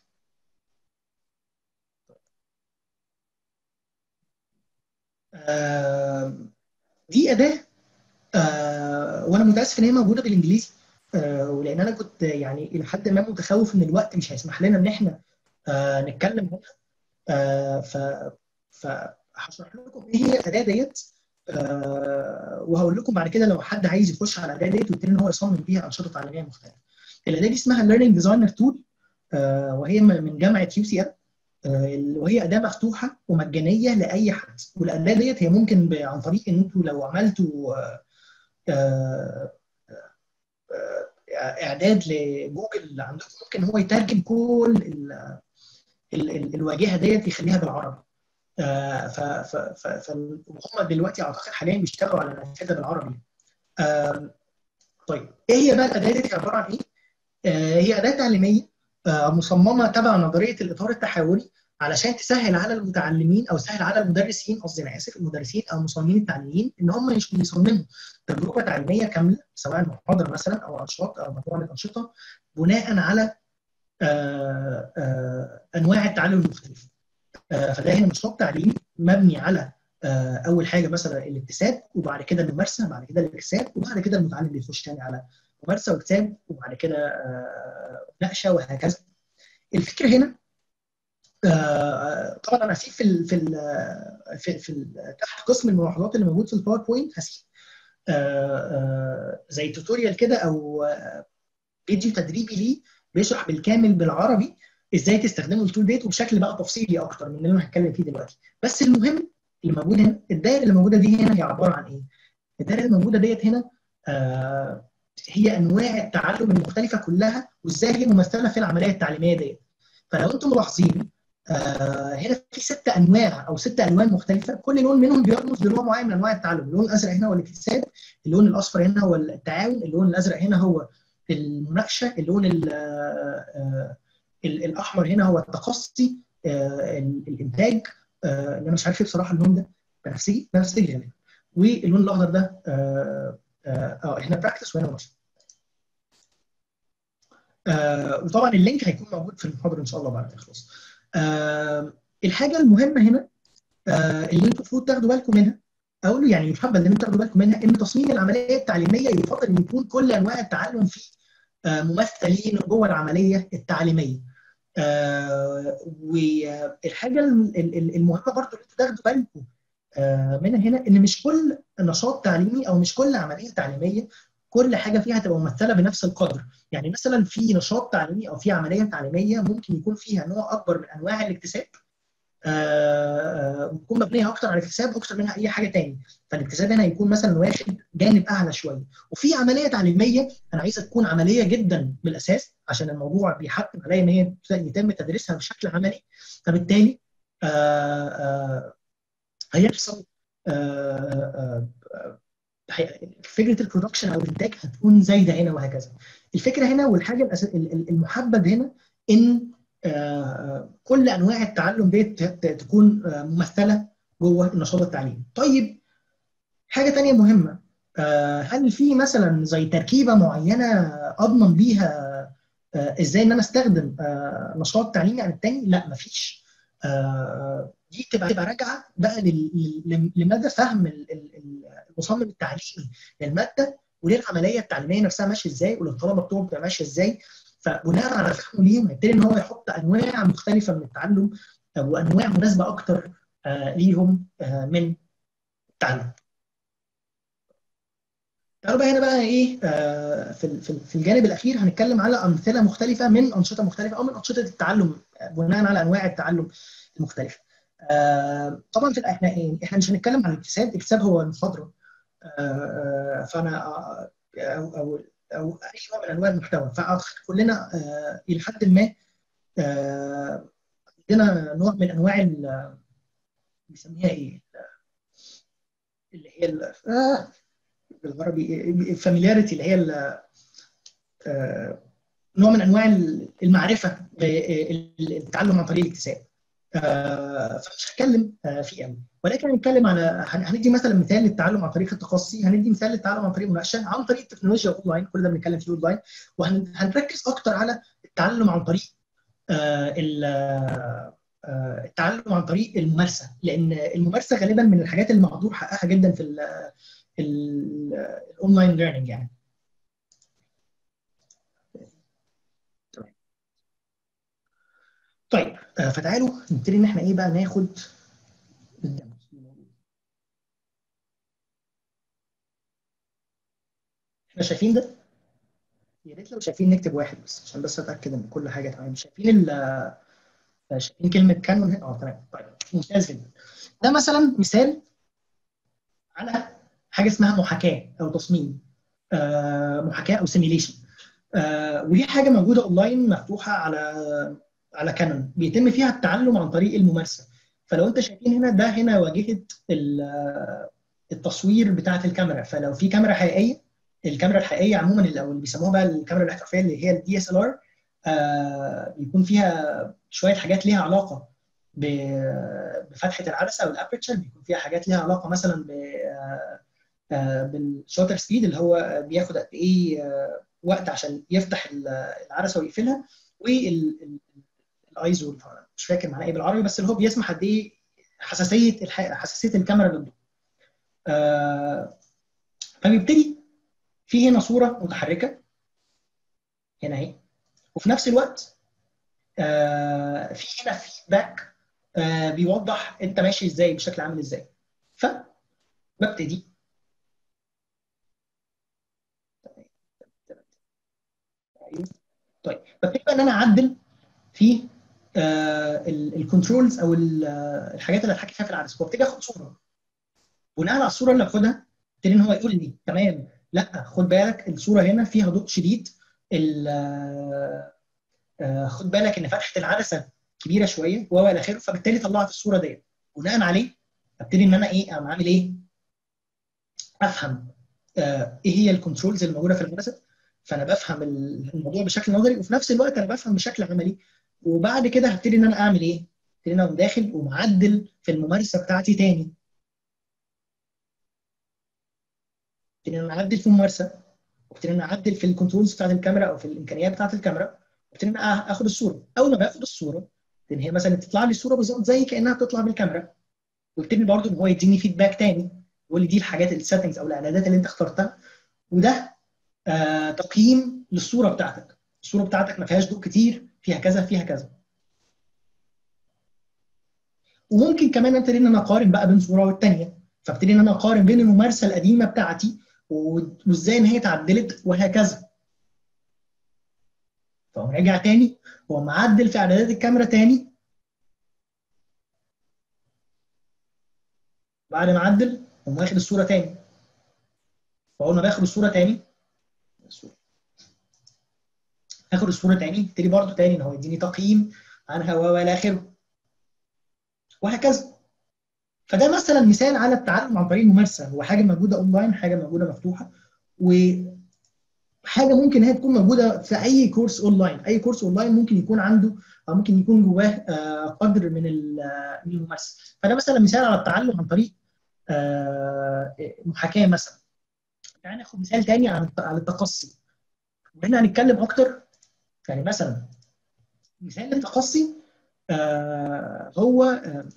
دي اداه وانا متاسف ان هي موجوده بالانجليزي، ولان انا كنت يعني الى حد ما متخوف ان الوقت مش هيسمح لنا ان احنا نتكلم عنها. فهشرح لكم ايه هي الاداه ديت، وهقول لكم بعد كده لو حد عايز يخش على الاداه ديت ويبتدي ان هو يصمم بيها انشطه تعليميه مختلفه. الاداه دي اسمها Learning Designer Tool، وهي من جامعه UCL، وهي اداه مفتوحه ومجانيه لاي حد. والاداه ديت هي ممكن عن طريق ان انتوا لو عملتوا اعداد لجوجل عندكم، ممكن هو يترجم كل الواجهه ديت يخليها بالعربي. فهم دلوقتي اعتقد حاليا بيشتغلوا على نافذه بالعربي. طيب ايه هي بقى الاداه دي؟ عباره عن ايه؟ هي اداه تعليميه مصممه تبع نظريه الاطار التحاوري علشان تسهل على المتعلمين او تسهل على المدرسين، قصدي انا اسف، المدرسين او المصممين التعليميين ان هم يصمموا تجربه تعليميه كامله، سواء محاضره مثلا او انشطه او مجموعه من الانشطه، بناء على انواع التعلم المختلفه. فده هنا نشاط تعليمي مبني على اول حاجه مثلا الاكتساب، وبعد كده الممارسه، بعد كده الاكتساب، وبعد كده المتعلم بيخش تاني على ممارسه واكتساب، وبعد كده نقشه وهكذا. الفكره هنا طبعا انا هسيب في تحت قسم الملاحظات اللي موجود في الباوربوينت هسيب زي توتوريال كده او فيديو تدريبي ليه بيشرح بالكامل بالعربي ازاي تستخدموا التول ديت وبشكل بقى تفصيلي اكتر من اللي انا هتكلم فيه دلوقتي. بس المهم اللي موجود هنا، الدائره اللي موجوده دي هنا هي عباره عن ايه؟ الدائره اللي موجوده ديت هنا هي انواع التعلم المختلفه كلها وازاي هي ممثله في العمليه التعليميه ديت. فلو انتم ملاحظين هنا في 6 انواع او 6 الوان مختلفه، كل لون منهم بيرمز لنوع معين من انواع التعلم. اللون الازرق هنا هو الاكتساب، اللون الاصفر هنا هو التعاون، اللون الازرق هنا هو المناقشه، اللون الاحمر هنا هو التقصي، الانتاج، انا مش عارف ايه بصراحه اللون ده، بنفسجي يعني. واللون الاخضر ده هنا براكتس وهنا مارشال. وطبعا اللينك هيكون موجود في المحاضره ان شاء الله بعد ما يخلص. الحاجه المهمه هنا اللي انتم المفروض تاخدوا بالكم منها، او يعني يحبذ ان انتم تاخدوا بالكم منها، ان تصميم العمليه التعليميه يفضل ان يكون كل انواع التعلم فيه ممثلين جوه العمليه التعليميه. والحاجه المهمه برضو اللي انتم تاخدوا بالكم منها هنا، ان مش كل نشاط تعليمي او مش كل عمليه تعليميه كل حاجه فيها تبقى ممثله بنفس القدر. يعني مثلا في نشاط تعليمي او في عمليه تعليميه ممكن يكون فيها نوع اكبر من انواع الاكتساب، وتكون مبنيه اكتر على الاكتساب اكتر منها اي حاجه تاني، فالاكتساب هنا يكون مثلا واخد جانب اعلى شويه. وفي عمليه تعليميه انا عايزه تكون عمليه جدا بالاساس عشان الموضوع بيحتم عليا ان هي يتم تدريسها بشكل عملي، فبالتالي هيحصل فكره البرودكشن او الانتاج هتكون زايده هنا وهكذا. الفكره هنا والحاجه المحبب هنا ان كل انواع التعلم دي تكون ممثله جوه النشاط التعليمي. طيب حاجه ثانيه مهمه، هل في مثلا زي تركيبه معينه اضمن بيها ازاي ان انا استخدم نشاط تعليمي عن الثاني؟ لا مفيش. دي تبقى راجعه بقى لمدى فهم المصمم التعليمي للماده وللعمليه التعليميه نفسها ماشيه ازاي وللطلبه بتوعه بتبقى ماشيه ازاي. فبناء على فهمه ليهم هيبتدي ان هو يحط انواع مختلفه من التعلم وانواع مناسبه اكتر ليهم من التعلم. تعالوا بقى هنا بقى ايه في الجانب الاخير هنتكلم على امثله مختلفه من انشطه مختلفه او من انشطه التعلم بناء على انواع التعلم المختلفه. طبعا احنا مش هنتكلم عن الاكتساب هو المحاضره. فانا او اي نوع من انواع المحتوى، فكلنا الى حد ما عندنا نوع من انواع بيسميها ايه اللي هي بالعربي الفاميلياريتي، اللي هي نوع من انواع المعرفه بالتعلم عن طريق الاكتساب. فمش هتكلم فيه قوي، ولكن هنتكلم على هندي مثلا مثال للتعلم عن طريق التخصصي، هندي مثال للتعلم عن طريق المناقشه عن طريق التكنولوجيا اونلاين، كل ده بنتكلم فيه اونلاين، وهنركز اكتر على التعلم عن طريق التعلم عن طريق الممارسه، لان الممارسه غالبا من الحاجات اللي مهدور حقها جدا في الاونلاين ليرنينج يعني. طيب فتعالوا نبتدي ان احنا ايه بقى ناخد الدم. احنا شايفين ده؟ يا ريت لو شايفين نكتب واحد بس عشان بس اتاكد ان كل حاجه تمام. شايفين كلمه كانون هنا؟ تمام. طيب ممتاز جدا. ده مثلا مثال على حاجه اسمها محاكاه او تصميم، محاكاه او سيميليشن، ودي حاجه موجوده اونلاين مفتوحه على كانون، بيتم فيها التعلم عن طريق الممارسه. فلو انت شايفين هنا ده هنا واجهه التصوير بتاعه الكاميرا، فلو في كاميرا حقيقيه، الكاميرا الحقيقيه عموما او اللي بيسموها بقى الكاميرا الاحترافيه اللي هي الدي اس ال ار، بيكون فيها شويه حاجات ليها علاقه بفتحه العدسه او الابرتشر، بيكون فيها حاجات ليها علاقه مثلا بالشوتر سبيد اللي هو بياخد قد ايه وقت عشان يفتح العدسه ويقفلها، والايزو مش فاكر معناه ايه بالعربي، بس اللي هو بيسمح قد ايه حساسيه الكاميرا للضوء. فبيبتدي في هنا صوره متحركه هنا اهي، وفي نفس الوقت في هنا فيدباك بيوضح انت ماشي ازاي بشكل عامل ازاي. فببتدي طيب ببتدي بقى ان انا اعدل في الكنترولز او الحاجات اللي هتحكي فيها في العدسه، وابتدي اخد صوره بناء على الصوره اللي اخدها ابتدي ان هو يقول لي تمام لا خد بالك الصوره هنا فيها ضوء شديد، خد بالك ان فتحه العدسه كبيره شويه والى اخره، فبالتالي طلعت الصوره ديت. بناء عليه ابتدي ان انا ايه اعمل ايه؟ افهم ايه هي الكنترولز اللي موجوده في العدسه، فانا بفهم الموضوع بشكل نظري وفي نفس الوقت انا بفهم بشكل عملي. وبعد كده هبتدي ان انا اعمل ايه؟ هبتدي ان انا داخل ومعدل في الممارسه بتاعتي تاني. ابتدي ان انا اعدل في الممارسه، وابتدي ان انا اعدل في الكنترولز بتاعت الكاميرا او في الامكانيات بتاعت الكاميرا، وابتدي ان انا اخد الصوره. اول ما باخد الصوره لان هي مثلا تطلع لي الصوره بالظبط زي كانها بتطلع بالكاميرا، ويبتدي برضه ان هو يديني فيدباك تاني يقول لي دي الحاجات السيتنجز او الاعدادات اللي انت اخترتها، وده تقييم للصوره بتاعتك. الصوره بتاعتك ما فيهاش ضوء كتير، فيها كذا فيها كذا. وممكن كمان ابتدي ان انا اقارن بقى بين صوره والثانيه، فابتدي ان انا اقارن بين الممارسه القديمه بتاعتي وازاي ان هي اتعدلت وهكذا. فهو راجع تاني هو معدل في اعدادات الكاميرا تاني، بعد ما عدل هو واخد الصوره تاني. فاول ما باخد الصوره تاني اخد الصوره تاني يبتدي برضه تاني ان هو يديني تقييم عنها والى اخره وهكذا. فده مثلا مثال على التعلم عن طريق الممارسه، هو حاجه موجوده اونلاين، حاجه موجوده مفتوحه، وهي حاجه ممكن هي تكون موجوده في اي كورس اونلاين. اي كورس اونلاين ممكن يكون عنده او ممكن يكون جواه قدر من الممارسه. فده مثلا مثال على التعلم عن طريق محاكاه مثلا. تعالى ناخد مثال تاني عن التقصي، وهنا هنتكلم اكتر. يعني مثلا مثال التقصي هو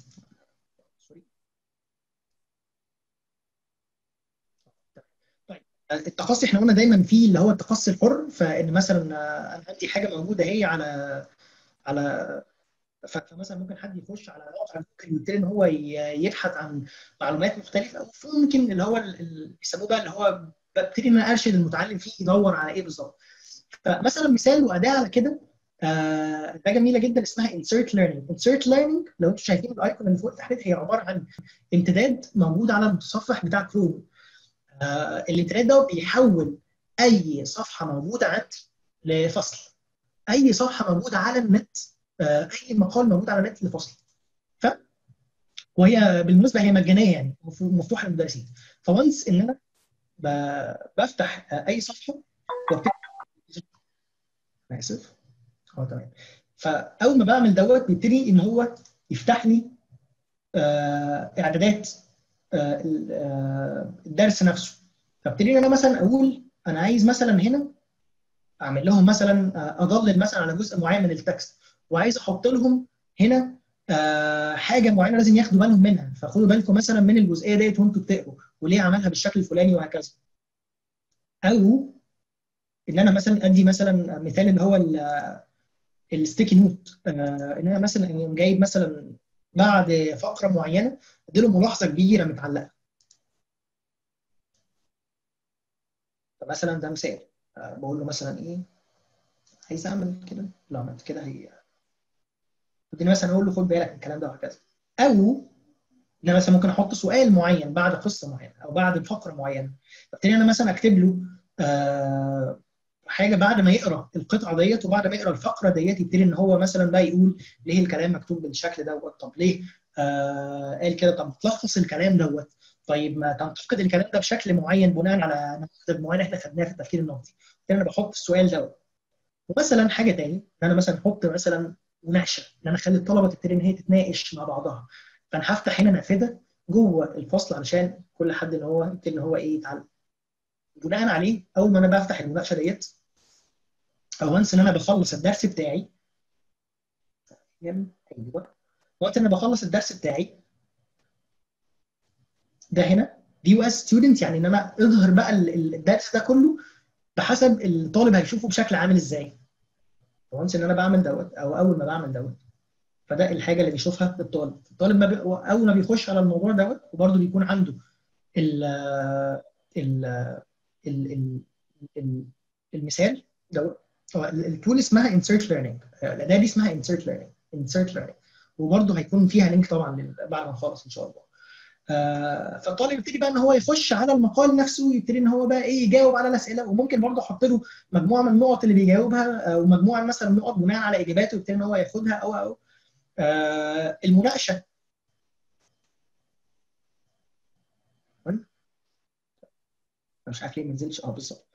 طيب التقصي احنا قلنا دايما في اللي هو التقصي الحر، فان مثلا انا عندي حاجه موجوده هي على فمثلا ممكن حد يخش على موقع ممكن يبتدي ان هو يبحث عن معلومات مختلفه، او ممكن اللي هو بيسموه بقى اللي هو ببتدي ان انا ارشد المتعلم فيه يدور على ايه بالظبط. فمثلا مثال واداه على كده ده جميله جدا اسمها insert learning. insert learning لو انتم شايفين الايكون اللي فوق تحت هي عباره عن امتداد موجود على المتصفح بتاع كروم. الامتداد ده بيحول اي صفحه موجوده عندي لفصل، اي صفحه موجوده على النت، اي مقال موجود على النت لفصل. ف وهي بالمناسبه هي مجانيه يعني مفتوحه للمدرسين. فونس ان انا بفتح اي صفحه وابتدي. انا اسف. تمام. فاول ما بعمل دوت بيبتدي ان هو يفتح لي اعدادات الدرس نفسه. فابتدي ان انا مثلا اقول انا عايز مثلا هنا اعمل لهم مثلا اضلل مثلا على جزء معين من التكست، وعايز احط لهم هنا حاجه معينه لازم ياخدوا بالهم منها، فخدوا بالكم مثلا من الجزئيه ديت وانتوا بتقروا وليه عملها بالشكل الفلاني وهكذا. او ان انا مثلا ادي مثلا مثال اللي هو الستيكي نوت، ان انا مثلا جايب مثلا بعد فقره معينه ادي له ملاحظه كبيره متعلقه. فمثلا ده مثال بقول له مثلا ايه عايز اعمل كده، لو عملت كده هي اديني مثلا اقول له خد بالك من الكلام ده وهكذا. او ان انا مثلا ممكن احط سؤال معين بعد قصه معينه او بعد فقره معينه، فابتدي انا مثلا اكتب له حاجه بعد ما يقرا القطعه ديت وبعد ما يقرا الفقره ديت يبتدي ان هو مثلا بقى يقول ليه الكلام مكتوب بالشكل دوت، طب ليه قال كده، طب تلخص الكلام دوت، طيب ما تنتقد الكلام ده بشكل معين بناء على نماذج معينه احنا خدناها في التفكير النقدي. انا بحط السؤال دوت. ومثلا حاجه تاني ان انا مثلا احط مثلا مناقشه، ان انا اخلي الطلبه تبتدي ان هي تتناقش مع بعضها. فانا هفتح هنا نافذه جوه الفصل علشان كل حد ان هو يبتدي ان هو ايه يتعلم. بناء عليه اول ما انا بفتح المناقشه ديت او وانس ان انا بخلص الدرس بتاعي، ايوه، وقت ان انا بخلص الدرس بتاعي ده هنا دي اس ستودنت، يعني ان انا اظهر بقى الدرس ده كله بحسب الطالب هيشوفه بشكل عامل ازاي. وانس ان انا بعمل دوت او اول ما بعمل دوت فده الحاجه اللي بيشوفها الطالب. الطالب ما اول ما بيخش على الموضوع دوت وبرده بيكون عنده ال ال ال ال المثال دوت. التول اسمها insert learning، الاداه دي اسمها insert learning وبرده هيكون فيها لينك طبعا بعد ما نخلص ان شاء الله. فالطالب يبتدي بقى ان هو يخش على المقال نفسه ويبتدي ان هو بقى ايه يجاوب على الاسئله، وممكن برضه احط له مجموعه من النقط اللي بيجاوبها ومجموعه مثلا نقط بناء على اجاباته يبتدي ان هو ياخدها او المناقشه. مش عارف ليه ما نزلش بالظبط.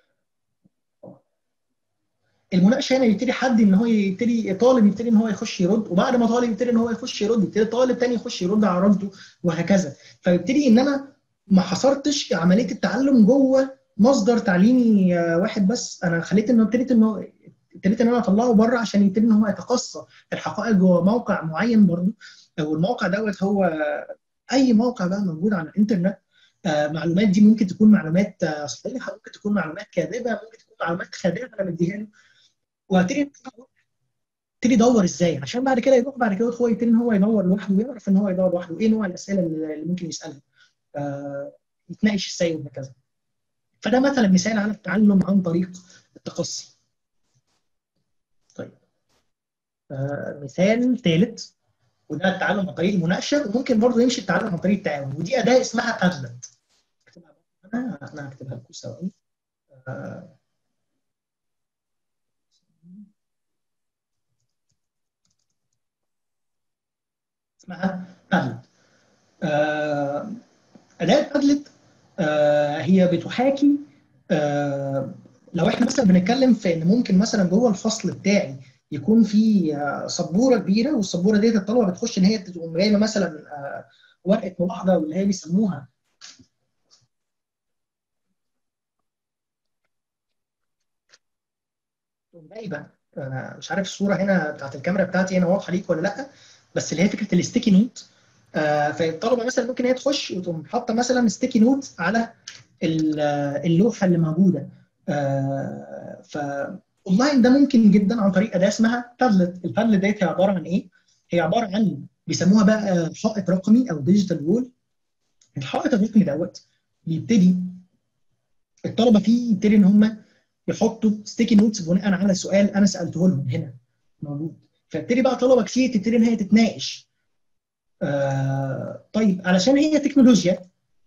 المناقشه هنا يبتدي حد ان هو يبتدي طالب يبتدي ان هو يخش يرد، وبعد ما طالب يبتدي ان هو يخش يرد يبتدي طالب تاني يخش يرد على رده وهكذا. فيبتدي ان انا ما حصرتش عمليه التعلم جوه مصدر تعليمي واحد بس، انا خليت انه ابتديت ان انا اطلعه بره عشان يبتدي ان هو يتقصى الحقائق جوه موقع معين برضه. والموقع دوت هو اي موقع بقى موجود على الانترنت. معلومات دي ممكن تكون معلومات صحيحه، ممكن تكون معلومات كاذبه، ممكن تكون معلومات خادعه انا مديها له. وهبتدي يدور ازاي عشان بعد كده يروح بعد كده هو يبتدي ان هو يدور لوحده ويعرف ان هو يدور لوحده ايه نوع الاسئله اللي ممكن يسالها، يتناقش ازاي وهكذا. فده مثلا مثال على التعلم عن طريق التقصي. طيب مثال ثالث وده التعلم عن طريق المناقشه، وممكن برضه يمشي التعلم عن طريق التعاون، ودي اداه اسمها بادلت. انا هكتبها لكم ثواني. اسمها بادلت. اداه بادلت هي بتحاكي لو احنا مثلا بنتكلم في ان ممكن مثلا جوه الفصل بتاعي يكون في سبوره كبيره، والسبوره ديت الطلبه بتخش ان هي تقوم جايبه مثلا ورقه ملاحظه واللي هي بيسموها تقوم جايبه، انا مش عارف الصوره هنا بتاعت الكاميرا بتاعتي هنا واضحه ليك ولا لا، بس اللي هي فكره الستيكي نوت. فالطلبه مثلا ممكن هي تخش وتقوم حاطه مثلا ستيكي نوت على اللوحه اللي موجوده. ف اونلاين ده ممكن جدا عن طريق اداه اسمها بادلت. البادلت ديت هي عباره عن ايه؟ هي عباره عن بيسموها بقى حائط رقمي او ديجيتال وول. الحائط الرقمي دوت بيبتدي الطلبه فيه يبتدي ان هم يحطوا ستيكي نوتس بناء على سؤال انا سالته لهم هنا موجود، فيبتدي بقى طلبه كتير تبتدي ان هي تتناقش. طيب علشان هي تكنولوجيا،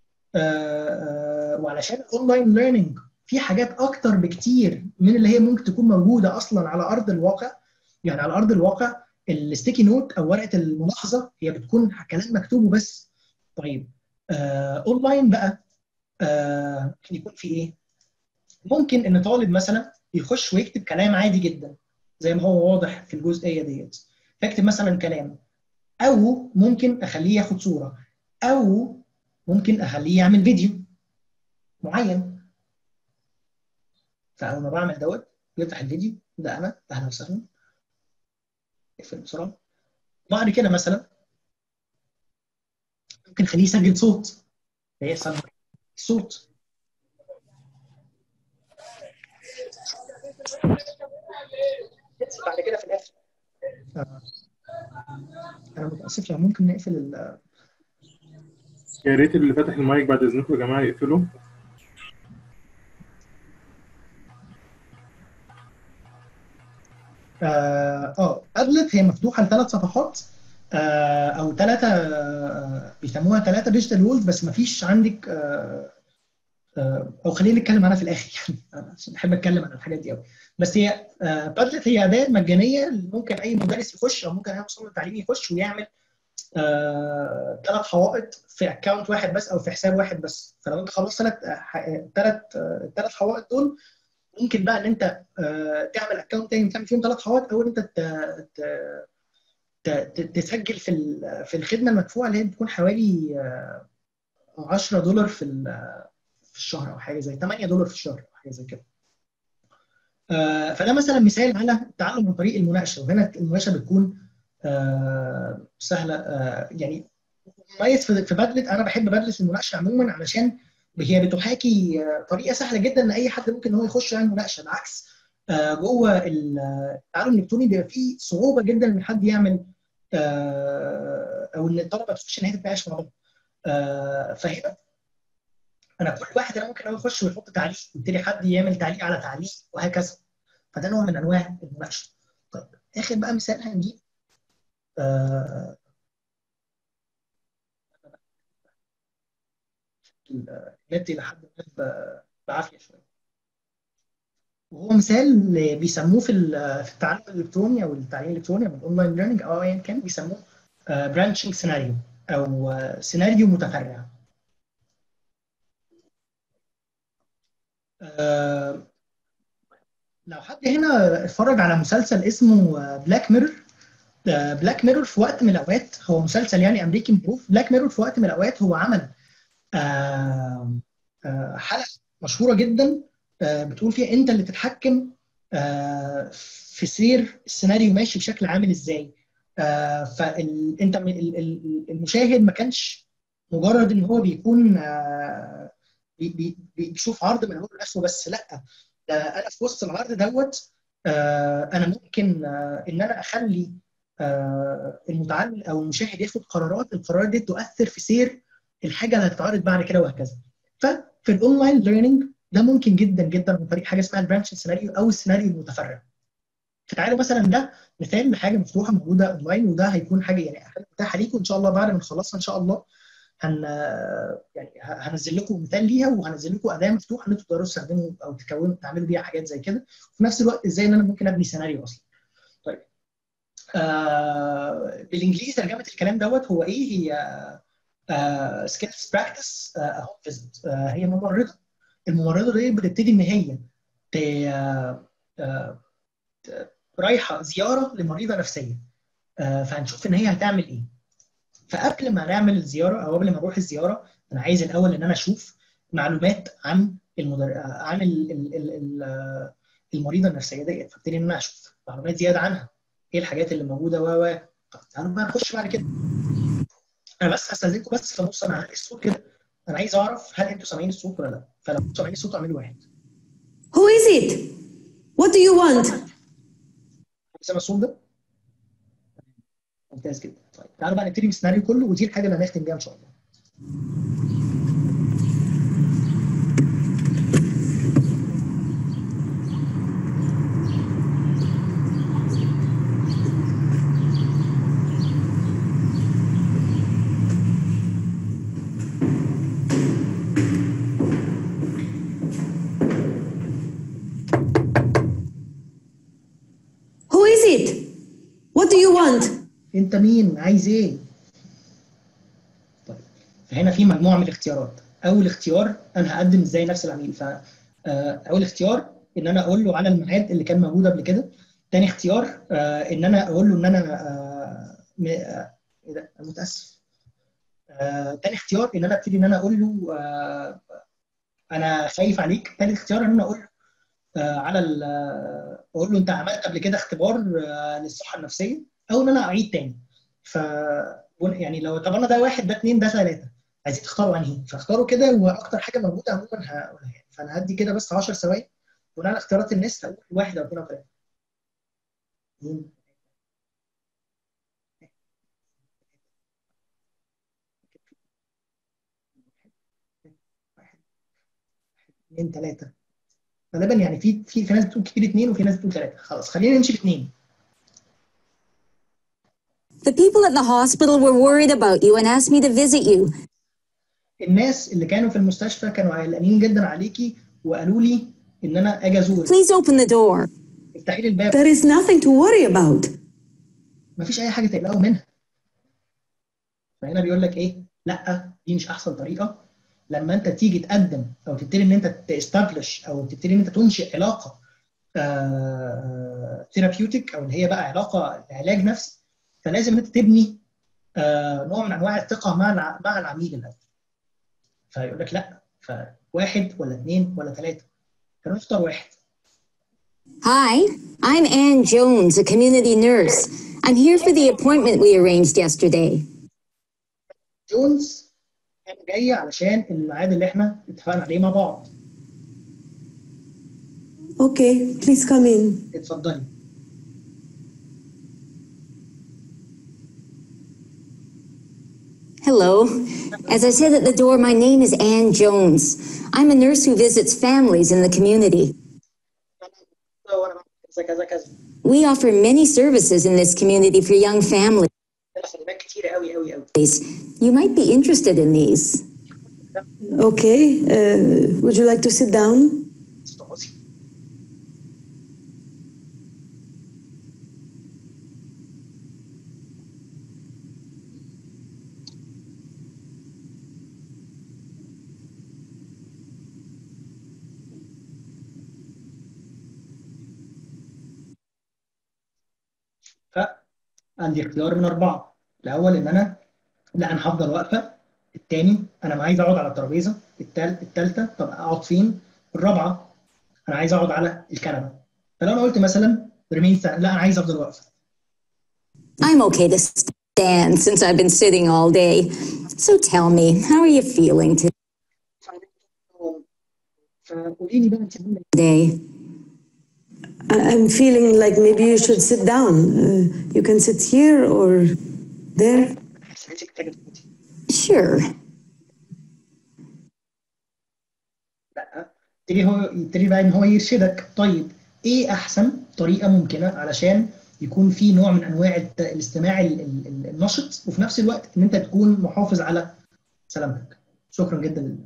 وعلشان الاونلاين ليرنينج في حاجات اكتر بكتير من اللي هي ممكن تكون موجوده اصلا على ارض الواقع. يعني على ارض الواقع الستيكي نوت او ورقه الملاحظه هي بتكون كلام مكتوب وبس. طيب اونلاين بقى ممكن يكون في ايه؟ ممكن ان طالب مثلا يخش ويكتب كلام عادي جدا زي ما هو واضح في الجزئيه ديت، فاكتب مثلا كلام، او ممكن اخليه ياخد صوره، او ممكن اخليه يعمل فيديو معين. فاول ما بعمل دوت بيفتح الفيديو، ده انا اهلا وسهلا، اقفل بسرعه. بعد كده مثلا ممكن اخليه يسجل صوت، فيسمع الصوت. بعد كده في الاخر آه، انا متاسف لو ممكن نقفل يا ريت اللي فاتح المايك بعد اذنكم يا جماعه يقفله. ادلت هي مفتوحه لثلاث صفحات، او ثلاثه، بيسموها ثلاثه ديجيتال وولز، بس ما فيش عندك او خلينا نتكلم عنها في الاخر يعني عشان بحب اتكلم عن الحاجات دي قوي. بس هي بادلت هي اداه مجانيه ممكن اي مدرس يخش او ممكن اي مصمم تعليمي يخش ويعمل ثلاث حوائط في اكونت واحد بس او في حساب واحد بس. فلو انت خلصت ثلاث حوائط دول، ممكن بقى ان انت تعمل اكونت تاني تعمل فيهم ثلاث حوائط، او ان انت تسجل في الخدمه المدفوعه اللي هي بتكون حوالي $10 في الشهر، او حاجه زي $8 في الشهر او حاجه زي كده. فده مثلا مثال على التعلم عن طريق المناقشه، وهنا المناقشه بتكون سهله. يعني مميز في بدله، انا بحب بدله المناقشه عموما علشان هي بتحاكي طريقه سهله جدا ان اي حد ممكن ان هو يخش يعمل مناقشه. بالعكس جوه التعلم الالكتروني بيبقى فيه صعوبه جدا ان حد يعمل او ان الطلبه تخش ان هي تتناقش مع بعض. فهنا انا كل واحد انا ممكن يخش ويحط تعليق، يبتدي حد يعمل تعليق على تعليق وهكذا. فده نوع من انواع المناقشه. طيب اخر بقى مثال هنجيب آه، النت الى حد ما بعافيه شويه، وهو مثال بيسموه في التعلم الالكتروني او التعليم الالكتروني او الاونلاين ليرنينج او ايا كان بيسموه برانشنج سيناريو او سيناريو متفرع. آه، لو حد هنا اتفرج على مسلسل اسمه بلاك ميرور. بلاك ميرور في وقت من الاوقات هو مسلسل يعني امريكي معروف. بلاك ميرور في وقت من الاوقات هو عمل حلقه مشهوره جدا بتقول فيها انت اللي تتحكم في سير السيناريو ماشي بشكل عامل ازاي. فانت المشاهد ما كانش مجرد ان هو بيكون بيشوف عرض من اوله لاخره بس، لا ده انا في وسط العرض دوت انا ممكن ان انا اخلي المتعلم او المشاهد ياخد قرارات، القرارات دي تؤثر في سير الحاجه اللي هتتعرض بعد كده وهكذا. ففي الاونلاين ليرنينج ده ممكن جدا جدا عن طريق حاجه اسمها البرانش سيناريو او السيناريو المتفرع. فتعالوا مثلا ده مثال لحاجه مفتوحه موجوده اونلاين، وده هيكون حاجه يعني متاحه ليكم ان شاء الله بعد ما نخلصها ان شاء الله. هن يعني هنزل لكم مثال ليها، وهنزل لكم اداه مفتوحه ان انتوا تقدروا تستخدموا او تكونوا تعملوا بيها حاجات زي كده، وفي نفس الوقت ازاي ان انا ممكن ابني سيناريو اصلا. طيب بالانجليزي ترجمه الكلام دوت هو ايه؟ هي سكيلز براكتس هوم فيزيت. هي ممرضه. الممرضه دي بتبتدي ان هي رايحه زياره لمريضه نفسيه، فهنشوف ان هي هتعمل ايه. فقبل ما نعمل الزياره او قبل ما نروح الزياره، انا عايز الاول ان انا اشوف معلومات عن عن المريضه النفسيه ديت، فابتدي ان انا اشوف معلومات زياده عنها، ايه الحاجات اللي موجوده تعالوا بقى نخش بعد كده. انا بس هستاذنكم بس في النص، انا هلاقي الصوت كده، انا عايز اعرف هل انتوا سامعين الصوت ولا لا، فلو انتوا سامعين الصوت اعملوا واحد. Who is it? What do you want? سامع الصوت ده؟ ممتاز جدا. طيب تعالوا بقى نبتدي بالسيناريو كله، ودي الحاجه اللي هنختم بيها ان شاء الله. Who is it? What do you want? انت مين؟ عايز ايه؟ طيب فهنا في مجموعه من الاختيارات. اول اختيار انا هقدم ازاي نفس العميل، اول اختيار ان انا اقول له على الميعاد اللي كان موجود قبل كده. تاني اختيار ان انا اقول له ان انا ايه ده؟ انا متاسف. تاني اختيار ان انا ابتدي ان انا اقول له انا خايف عليك. تالت اختيار ان انا اقول له على اقول له انت عملت قبل كده اختبار للصحه النفسيه، او ان انا اعيد تاني. ف يعني لو طب انا ده واحد، ده اثنين، ده ثلاثه، عايزين تختاروا انهي؟ فاختاروا كده، واكتر حاجه موجوده عموما هقولها. فانا هدي كده بس 10 ثواني، بناء على اختيارات الناس هقول واحد او اثنين او ثلاثه. واحد، اثنين، ثلاثه. غالبا يعني في ناس بتقول كتير اثنين، وفي ناس بتقول ثلاثه. خلاص خلينا نمشي باثنين. The people at the hospital were worried about you and asked me to visit you. الناس اللي كانوا في المستشفى كانوا قلقانين جدا عليكي، وقالوا لي ان انا اجي ازورك. Please open the door. افتحي لي الباب. There is nothing to worry about. مفيش اي حاجه تقلقوا منها. فهنا بيقول لك ايه؟ لا، دي مش احسن طريقه. لما انت تيجي تقدم او تبتدي ان انت تستابلش او تبتدي ان انت تنشئ علاقه ثيرابيوتيك، او اللي هي بقى علاقه علاج نفسي، فلازم ان انت تبني نوع من انواع الثقه مع العميل الاول. فيقول لك لا، فواحد ولا اثنين ولا ثلاثه؟ كانوا نختار واحد. Hi, I'm Ann Jones, a community nurse. I'm here for the appointment we arranged yesterday. جونز، انا جاي علشان الميعاد اللي احنا اتفقنا عليه مع بعض. Okay, please come in. اتفضلي. Hello. As I said at the door, my name is Ann Jones. I'm a nurse who visits families in the community. We offer many services in this community for young families. You might be interested in these. Okay. Would you like to sit down? فعندي اختيار من اربعه. الاول ان انا انا هفضل واقفه. الثاني انا عايز اقعد على الترابيزه. الثالثه طب اقعد فين؟ الرابعه انا عايز اقعد على الكنبه. فلو انا قلت مثلا لا انا عايز افضل واقفه. I'm okay to stand since I've been sitting all day. So tell me, how are you feeling فقولي لي بقى انت عامله today? I'm feeling like maybe you should sit down. You can sit here or there. Sure. لا، يبتدي بقى ان هو يرشدك. طيب ايه احسن طريقه ممكنه علشان يكون في نوع من انواع الاستماع النشط، وفي نفس الوقت ان انت تكون محافظ على سلامتك. شكرا جدا.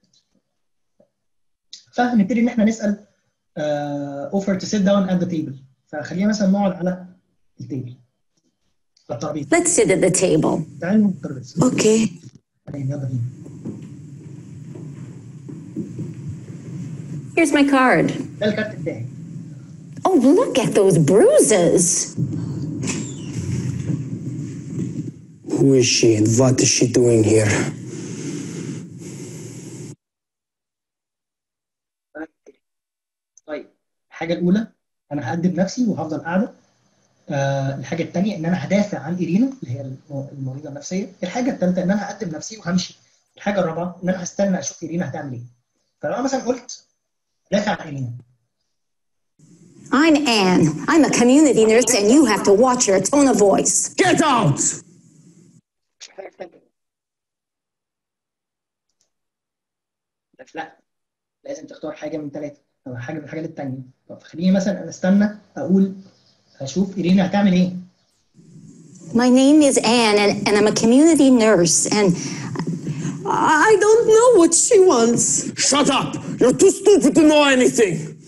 فهنبتدي ان احنا نسال offer to sit down at the table. فخلينا مثلا نقعد على التيبل، الترابيزه. Let's sit at the table. تعالوا نقعد على الترابيزه. Okay. يلا بينا. Here's my card. ده الكارت بتاعي. Oh, look at those bruises. Who is she and what is she doing here? طيب الحاجة الأولى أنا هقدم نفسي وهفضل قاعدة. الحاجة الثانية إن أنا هدافع عن إيرينا اللي هي المريضة النفسية. الحاجة الثالثة إن أنا هقدم نفسي وهمشي. الحاجة الرابعة إن أنا هستنى أشوف إيرينا هتعمل إيه. فلو مثلا قلت دافع عن إيرينا. I'm Anne. I'm a community nurse and you have to watch your tone of voice. Get out! بس لا، لازم تختار حاجة من ثلاثة أو حاجة من الحاجات التانية. طب خليني مثلا أنا استنى أقول هشوف إيرينا هتعمل إيه. My name is Anne and I'm a community nurse and I don't know what she wants. Shut up! You're too stupid to know anything!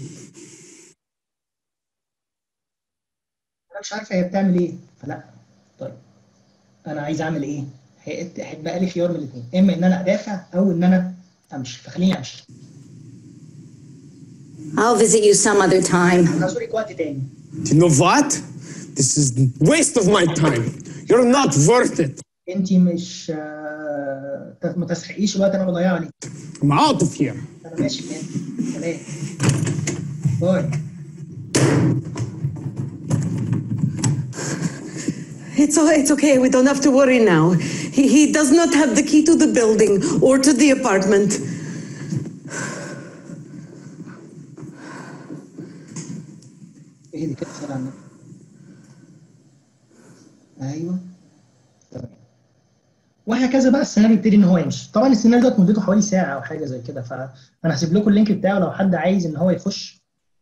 أنا مش عارفة هي بتعمل إيه. فلا، طيب أنا عايز أعمل إيه؟ هيتبقى لي خيار من الاثنين، إما إن أنا أدافع أو إن أنا أمشي. فخليني أمشي. I'll visit you some other time. أنا هزورك وقت تاني. You know what? This is waste of my time. You're not worth it. أنتِ مش ما تستحقيش الوقت أنا بضيعه عليك. I'm out of here. أنا ماشي من هنا. سلام. باي. It's okay. We don't have to worry now. He does not have the key to the building or to the apartment. اهدي كده سلام. ايوه تمام. وهكذا بقى السيناريو يبتدي ان هو يمشي. طبعا السيناريو ده مدته حوالي ساعه او حاجه زي كده، فانا هسيب لكم اللينك بتاعه لو حد عايز ان هو يخش.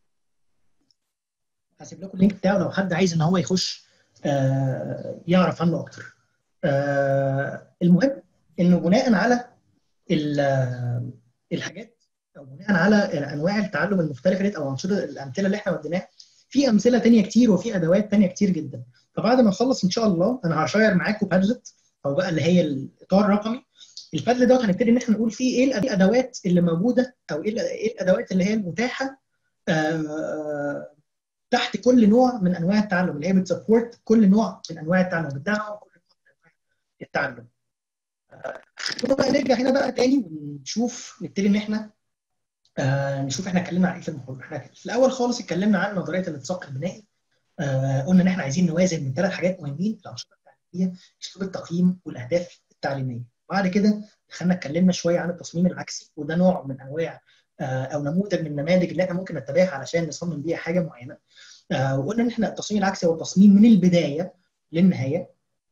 هسيب لكم اللينك بتاعه لو حد عايز ان هو يخش يعرف عنه اكتر. المهم انه بناء على الحاجات او بناء على انواع التعلم المختلفه ديت او انشطه الامثله اللي احنا وديناها، في امثله ثانيه كتير وفي ادوات ثانيه كتير جدا. فبعد ما نخلص ان شاء الله انا هشير معاكم بادجت او بقى اللي هي الاطار الرقمي. البادجت دوت هنبتدي ان احنا نقول فيه ايه الادوات اللي موجوده او ايه الادوات اللي هي المتاحه تحت كل نوع من انواع التعلم، اللي هي بتسبورت كل نوع من انواع التعلم، بتدعم كل نوع من انواع التعلم. بقى نرجع هنا بقى تاني ونشوف نبتدي ان احنا نشوف احنا اتكلمنا عن ايه في المحاضره. احنا في الاول خالص اتكلمنا عن نظريه الاتساق البنائي. قلنا ان احنا عايزين نوازن من 3 حاجات مهمين: الانشطه التعليميه، اسلوب التقييم، والاهداف التعليميه. بعد كده دخلنا اتكلمنا شويه عن التصميم العكسي، وده نوع من انواع او نموذج من النماذج اللي احنا ممكن نتبعها علشان نصمم بيها حاجه معينه. وقلنا ان احنا التصميم العكسي هو التصميم من البدايه للنهايه.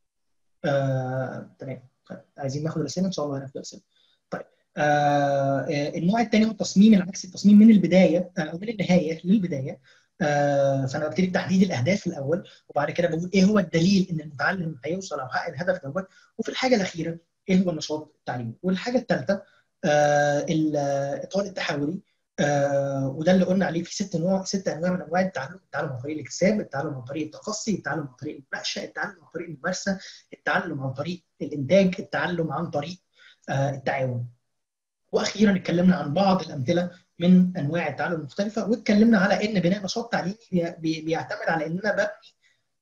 تمام. عايزين ناخد الاسئله ان شاء الله هناخد الاسئله. طيب النوع الثاني هو التصميم العكسي، التصميم من البدايه او من النهايه للبدايه. فانا ببتدي بتحديد الاهداف الاول، وبعد كده بقول ايه هو الدليل ان المتعلم هيوصل او حقق الهدف دوت، وفي الحاجه الاخيره ايه هو النشاط التعليمي. والحاجه الثالثه الاطار التحولي، وده اللي قلنا عليه في 6 انواع من انواع التعلم: التعلم عن طريق الاكتساب، التعلم عن طريق التقصي، التعلم عن طريق المناقشه، التعلم عن طريق الممارسه، التعلم عن طريق الانتاج، التعلم عن طريق التعاون. واخيرا اتكلمنا عن بعض الامثله من انواع التعلم المختلفه، واتكلمنا على ان بناء نشاط تعليمي بيعتمد على ان انا ببني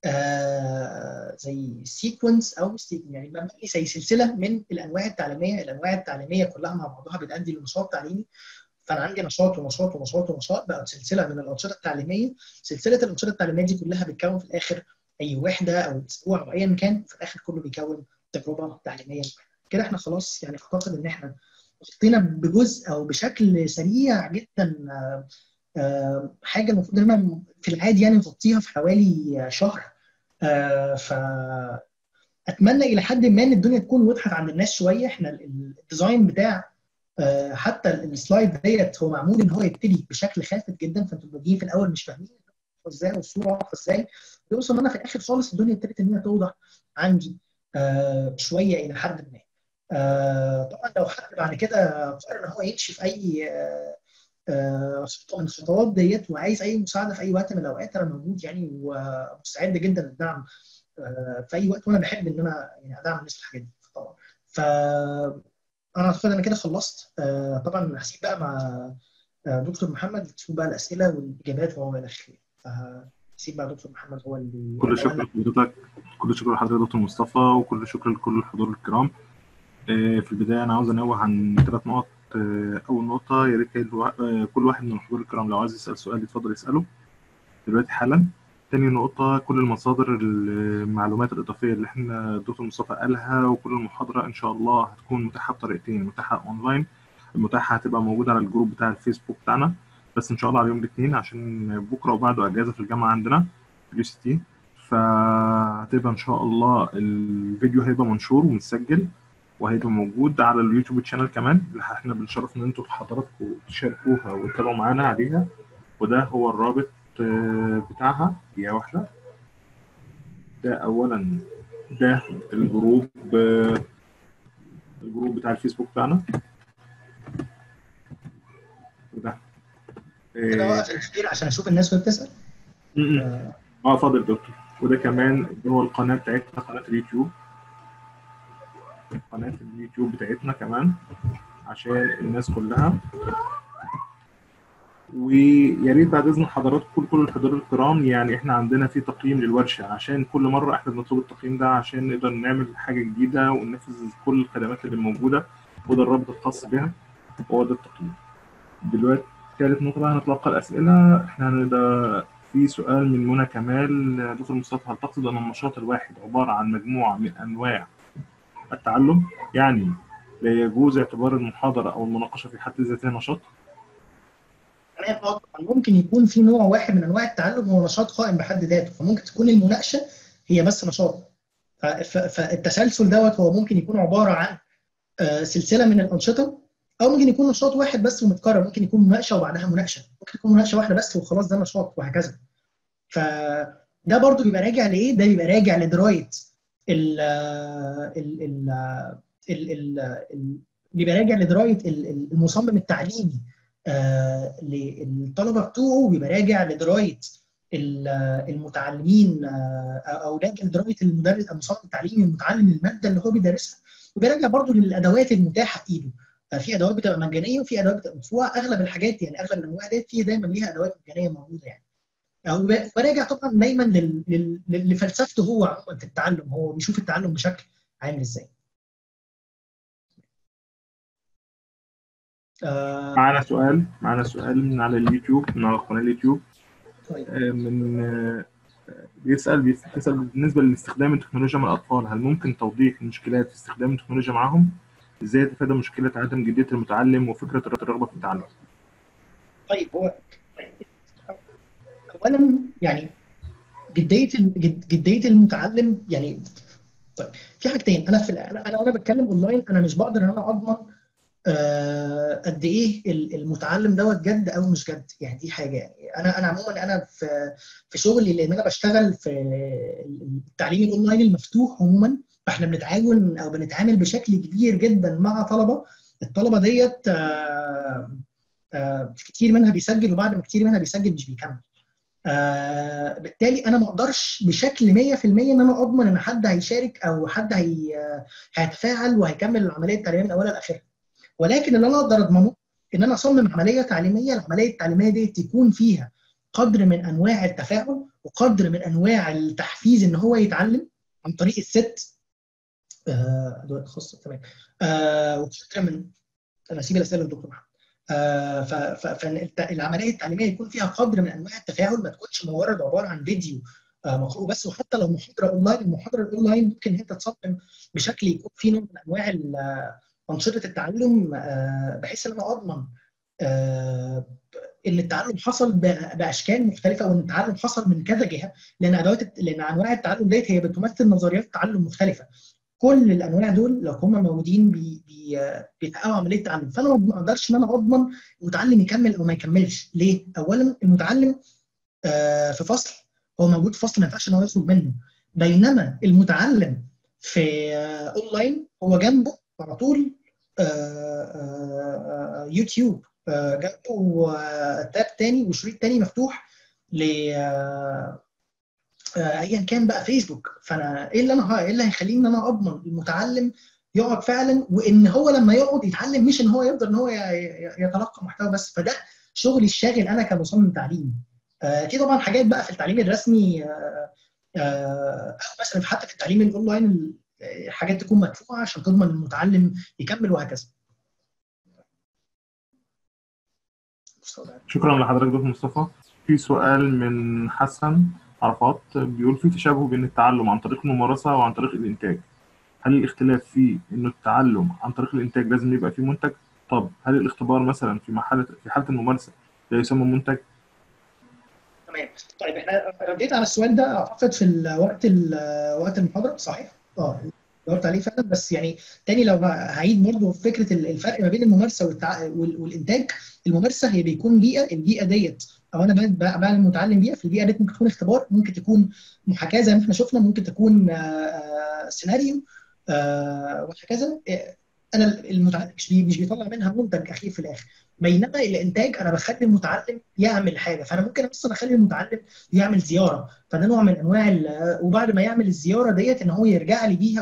زي سيكونس او يعني ببني زي سلسله من الانواع التعليميه. الانواع التعليميه كلها مع بعضها بتؤدي لنشاط تعليمي. فانا عندي نشاط ونشاط ونشاط ونشاط، بقت سلسله من الانشطه التعليميه. سلسله الانشطه التعليميه دي كلها بتكون في الاخر اي وحده او اسبوع او ايا كان، في الاخر كله بيكون تجربه تعليميه. كده احنا خلاص يعني اعتقد ان احنا غطينا بجزء او بشكل سريع جدا حاجه المفروض ان انا في العادي يعني نغطيها في حوالي شهر. فاتمنى الى حد ما ان الدنيا تكون وضحت عند الناس شويه. احنا الديزاين بتاع حتى السلايد ديت هو معمول ان هو يبتدي بشكل خافت جدا، فانتوا بتجي في الاول مش فاهمين ازاي والصوره واضحه ازاي، بيوصل ان انا في الاخر خالص الدنيا ابتدت ان هي توضح عندي شويه الى حد ما. طبعا لو حد بعد كده قرر ان هو يمشي في اي خطوه من الخطوات ديت وعايز اي مساعده في اي وقت من الاوقات، انا موجود يعني ومستعد جدا للدعم في اي وقت، وانا بحب ان انا يعني ادعم الناس في الحاجات دي طبعا. ف انا اعتقد انا كده خلصت. طبعا هسيب بقى مع دكتور محمد تشوف بقى الاسئله والاجابات وهو الى اخره. فسيب بقى دكتور محمد هو اللي كل شكر لحضرتك، كل شكر لحضرتك دكتور مصطفى، وكل شكر لكل الحضور الكرام. في البدايه انا عاوز انوه عن 3 نقط. اول نقطه، يا ريت كل واحد من الحضور الكرام لو عايز يسال سؤال يتفضل يساله دلوقتي حالا. تاني نقطه، كل المصادر المعلومات الاضافيه اللي احنا الدكتور مصطفى قالها وكل المحاضره ان شاء الله هتكون متاحه بطريقتين، متاحه اونلاين، المتاحه هتبقى موجوده على الجروب بتاع الفيسبوك بتاعنا، بس ان شاء الله على يوم الاثنين عشان بكره وبعده اجازه في الجامعه عندنا في UCT، فهتبقى ان شاء الله الفيديو هيبقى منشور ومتسجل وهيبقى موجود على اليوتيوب شانل كمان، اللي احنا بنشرف ان انتوا حضراتكم تشاركوها وتتابعوا معانا عليها. وده هو الرابط بتاعها، هي واحده. ده اولا ده الجروب بتاع الفيسبوك بتاعنا، وده كده وقف الكتير عشان اشوف الناس وهي بتسال. اتفضل دكتور. وده كمان هو القناه بتاعتنا، قناه اليوتيوب، قناه اليوتيوب بتاعتنا كمان عشان الناس كلها. ويا ريت بعد اذن حضراتكم كل الحضور الكرام، يعني احنا عندنا في تقييم للورشه، عشان كل مره احنا بنطلب التقييم ده عشان نقدر نعمل حاجه جديده وننفذ كل الخدمات اللي موجوده، وده الرابط الخاص بها وهو ده التقييم. دلوقتي ثالث نقطه بقى هنتلقى الاسئله. احنا هنبدا في سؤال من منى كمال. دكتور مصطفى، هل تقصد ان النشاط الواحد عباره عن مجموعه من انواع التعلم؟ يعني لا يجوز اعتبار المحاضره او المناقشه في حد ذاتها نشاط؟ ممكن يكون في نوع واحد من انواع التعلم هو نشاط قائم بحد ذاته، فممكن تكون المناقشه هي بس نشاط. فالتسلسل دوت هو ممكن يكون عباره عن سلسله من الانشطه، او ممكن يكون نشاط واحد بس ومتكرر، ممكن يكون مناقشه وبعدها مناقشه، ممكن تكون مناقشه واحده بس وخلاص ده نشاط، وهكذا. فده برضو بيبقى راجع لايه؟ ده بيبقى راجع لدرايه بيبقى راجع لدرايه المصمم التعليمي للطلبه بتوعه، بيبقى راجع لدرايه المتعلمين، او راجع لدرايه المدرس المصمم التعليمي المتعلم الماده اللي هو بيدرسها، وبيراجع برضه للادوات المتاحه في ايده. في ادوات بتبقى مجانيه وفي ادوات بتبقى مدفوعه. اغلب الحاجات يعني اغلب الانواع ديت في دايما ليها ادوات مجانيه موجوده يعني. وبراجع طبعا دايما لفلسفته هو عموما في التعلم، هو بيشوف التعلم بشكل عامل ازاي. معانا سؤال من على اليوتيوب، من على قناه اليوتيوب. من بتسأل بالنسبه لاستخدام التكنولوجيا مع الاطفال، هل ممكن توضيح المشكلات في استخدام التكنولوجيا معهم؟ ازاي يتفادى مشكله عدم جديه المتعلم وفكره الرغبه في التعلم؟ طيب، هو اولا يعني جديه المتعلم يعني. طيب، في حاجتين. انا وانا بتكلم اونلاين انا مش بقدر ان انا اضمن قد ايه المتعلم دوت جد او مش جد، يعني دي حاجه. يعني انا عموما انا في شغلي، لان انا بشتغل في التعليم الاونلاين المفتوح عموما، فاحنا بنتعامل بشكل كبير جدا مع الطلبه ديت. كتير منها بيسجل، وبعد ما كتير منها بيسجل مش بيكمل. بالتالي انا ما اقدرش بشكل 100% ان انا اضمن ان حد هيشارك او حد هيتفاعل وهيكمل العمليه التعليميه من اولها لاخرها. ولكن اللي انا اقدر اضمنه ان انا اصمم عمليه تعليميه، العمليه التعليميه دي تكون فيها قدر من انواع التفاعل وقدر من انواع التحفيز ان هو يتعلم عن طريق الست ادوات خاصه. تمام. وقدر من انا اسيب الاسئله للدكتور محمد. فالعمليه التعليميه يكون فيها قدر من انواع التفاعل، ما تكونش مجرد عباره عن فيديو مقروء بس. وحتى لو محاضره اونلاين، المحاضره الاونلاين ممكن انت تصمم بشكل يكون فيه نوع من انواع أنشطة التعلم، بحيث ان انا اضمن ان التعلم حصل باشكال مختلفه، وان التعلم حصل من كذا جهه، لان انواع التعلم ديت هي بتمثل نظريات تعلم مختلفه. كل الانواع دول لو هم موجودين بيتحققوا عمليه تعلم. فانا ما اقدرش ان انا اضمن المتعلم يكمل او ما يكملش. ليه؟ اولا المتعلم في فصل، هو موجود في فصل ما ينفعش ان هو يخرج منه، بينما المتعلم في اونلاين هو جنبه على طول يوتيوب، جنبه تاب تاني وشريط تاني مفتوح ل ايا كان بقى، فيسبوك. فانا ايه اللي هيخليني ان انا اضمن المتعلم يقعد فعلا، وان هو لما يقعد يتعلم، مش ان هو يقدر ان هو يتلقى محتوى بس. فده شغلي الشاغل انا كمصمم تعليم. في طبعا حاجات بقى في التعليم الرسمي، او مثلا حتى في التعليم الاونلاين حاجات تكون مدفوعه عشان تضمن المتعلم يكمل وهكذا. شكرا لحضرتك دكتور مصطفى. في سؤال من حسن عرفات بيقول في تشابه بين التعلم عن طريق الممارسه وعن طريق الانتاج. هل الاختلاف في انه التعلم عن طريق الانتاج لازم يبقى فيه منتج؟ طب هل الاختبار مثلا في حاله الممارسه لا يسمى منتج؟ تمام. طيب احنا رديت على السؤال ده اعتقد في وقت المحاضره، صحيح؟ جاوبت عليه فعلا، بس يعني تاني لو هعيد برضه فكره الفرق ما بين الممارسه والانتاج. الممارسه هي بيكون البيئه ديت، او انا بعمل متعلم بيئه، في البيئه ديت ممكن تكون اختبار، ممكن تكون محاكاه زي ما احنا شفنا، ممكن تكون سيناريو وهكذا. انا المتعلم مش بيطلع منها منتج اخير في الاخر. بينما الانتاج انا بخلي المتعلم يعمل حاجه، فانا ممكن اصلا اخلي المتعلم يعمل زياره، فده نوع من انواع وبعد ما يعمل الزياره ديت ان هو يرجع لي بيها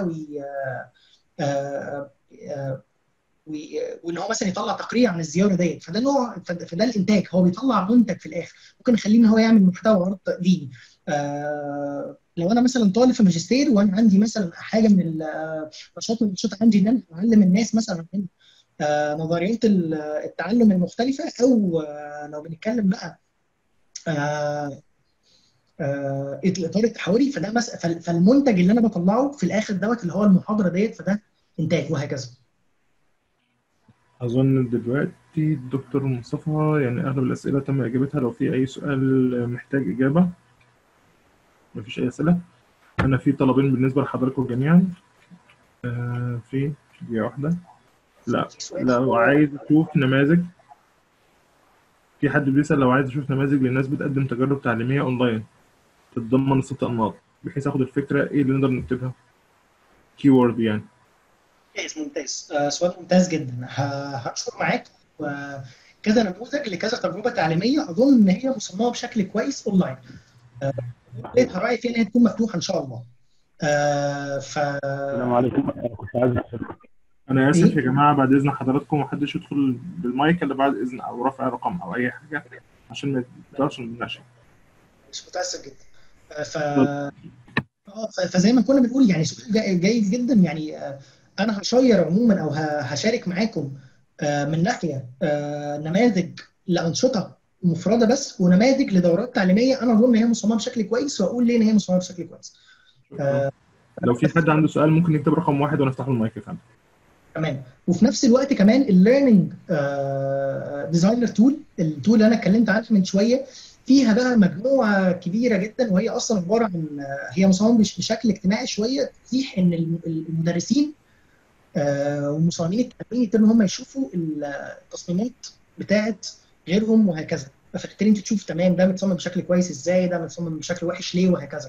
وان هو مثلا يطلع تقرير عن الزياره ديت، فده الانتاج، هو بيطلع منتج في الاخر. ممكن اخليه ان هو يعمل محتوى عرض تقديمي. لو انا مثلا طالب في ماجستير وانا عندي مثلا حاجه من النشاط عندي ان انا اعلم الناس مثلا عن نظريات التعلم المختلفه، او لو بنتكلم بقى الاطار التحوري، فالمنتج اللي انا بطلعه في الاخر دوت اللي هو المحاضره ديت، فده انتاج وهكذا. اظن دلوقتي الدكتور مصطفى يعني اغلب الاسئله تم اجابتها. لو في اي سؤال محتاج اجابه. مفيش اي اسئله. انا في طلبين بالنسبه لحضراتكم جميعا. في دقيقه واحده. لا لو عايز اشوف نماذج، في حد بيسأل لو عايز اشوف نماذج للناس بتقدم تجارب تعليميه اونلاين تتضمن الست انماط، بحيث اخد الفكره ايه اللي نقدر نكتبها كيورد يعني. ممتاز. سؤال ممتاز جدا. هشكر معاك كذا نموذج لكذا تجربه تعليميه اظن ان هي مصممه بشكل كويس اونلاين. هراعي فيها ان هي تكون مفتوحه ان شاء الله. السلام عليكم. انا كنت عايز انا اسف يا جماعه، بعد اذن حضراتكم محدش يدخل بالمايك الا بعد اذن او رفع رقم او اي حاجه عشان ما نقدرش نناقش. مش متاسف جدا. فزي ما كنا بنقول يعني سؤال جيد جدا. يعني انا هشير عموما او هشارك معاكم من ناحيه نماذج لانشطه مفرده بس، ونماذج لدورات تعليميه انا اظن هي مصممه بشكل كويس، واقول ليه ان هي مصممه بشكل كويس. لو في حد عنده سؤال ممكن يكتب رقم 1 ونفتح له المايك يا فندم. تمام. وفي نفس الوقت كمان الليرنينج ديزاينر تول، التول اللي انا اتكلمت عنها من شويه، فيها بقى مجموعه كبيره جدا، وهي اصلا عباره عن هي مصممه بشكل اجتماعي شويه، تتيح ان المدرسين ومصممين التعليم يقدروا هم يشوفوا التصميمات بتاعت غيرهم وهكذا، فبالتالي انت تشوف تمام ده متصمم بشكل كويس ازاي، ده متصمم بشكل وحش ليه وهكذا.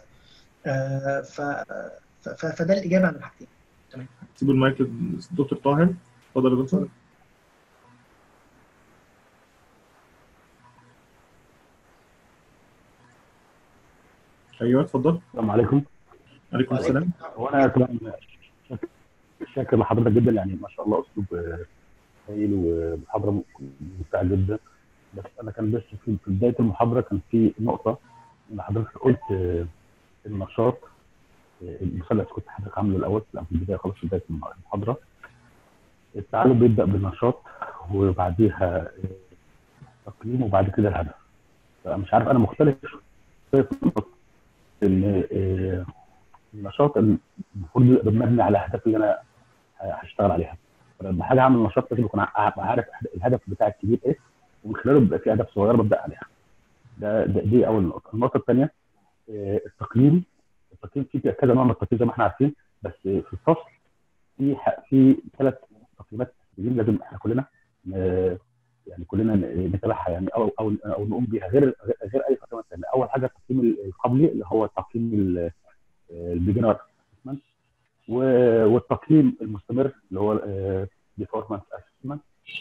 فده الاجابه عن الحاجتين. تمام. سيبوا المايك للدكتور طاهر. اتفضل يا دكتور. ايوه اتفضل. السلام عليكم. وعليكم السلام. وانا كمان شاكر لحضرتك جدا، يعني ما شاء الله اسلوب هايل ومحاضره ممتعه جدا. بس انا كان بس في بدايه المحاضره كان في نقطه ان حضرتك قلت النشاط المثلث كنت حضرتك عامله الاول في البدايه خالص في بدايه المحاضره. التعلم بيبدا بالنشاط وبعديها تقييم وبعد كده الهدف. فمش عارف انا مختلف في ان النشاط المفروض يبقى مبني على الاهداف اللي انا هشتغل عليها. فلما حاجه اعمل نشاط لازم اكون عارف الهدف بتاعي الكبير ايه، ومن خلاله بيبقى في اهداف صغيره ببدا عليها. دي اول نقطه. النقطه الثانيه التقييم فيه كذا نوع من التقييم زي ما احنا عارفين، بس في الفصل في 3 تقييمات لازم احنا كلنا يعني كلنا نتابعها يعني او نقوم بيها غير اي تقييمات ثانيه. اول حاجه التقييم القبلي اللي هو التقييم البيجنر اسسمنت، والتقييم المستمر اللي هو performance assessment،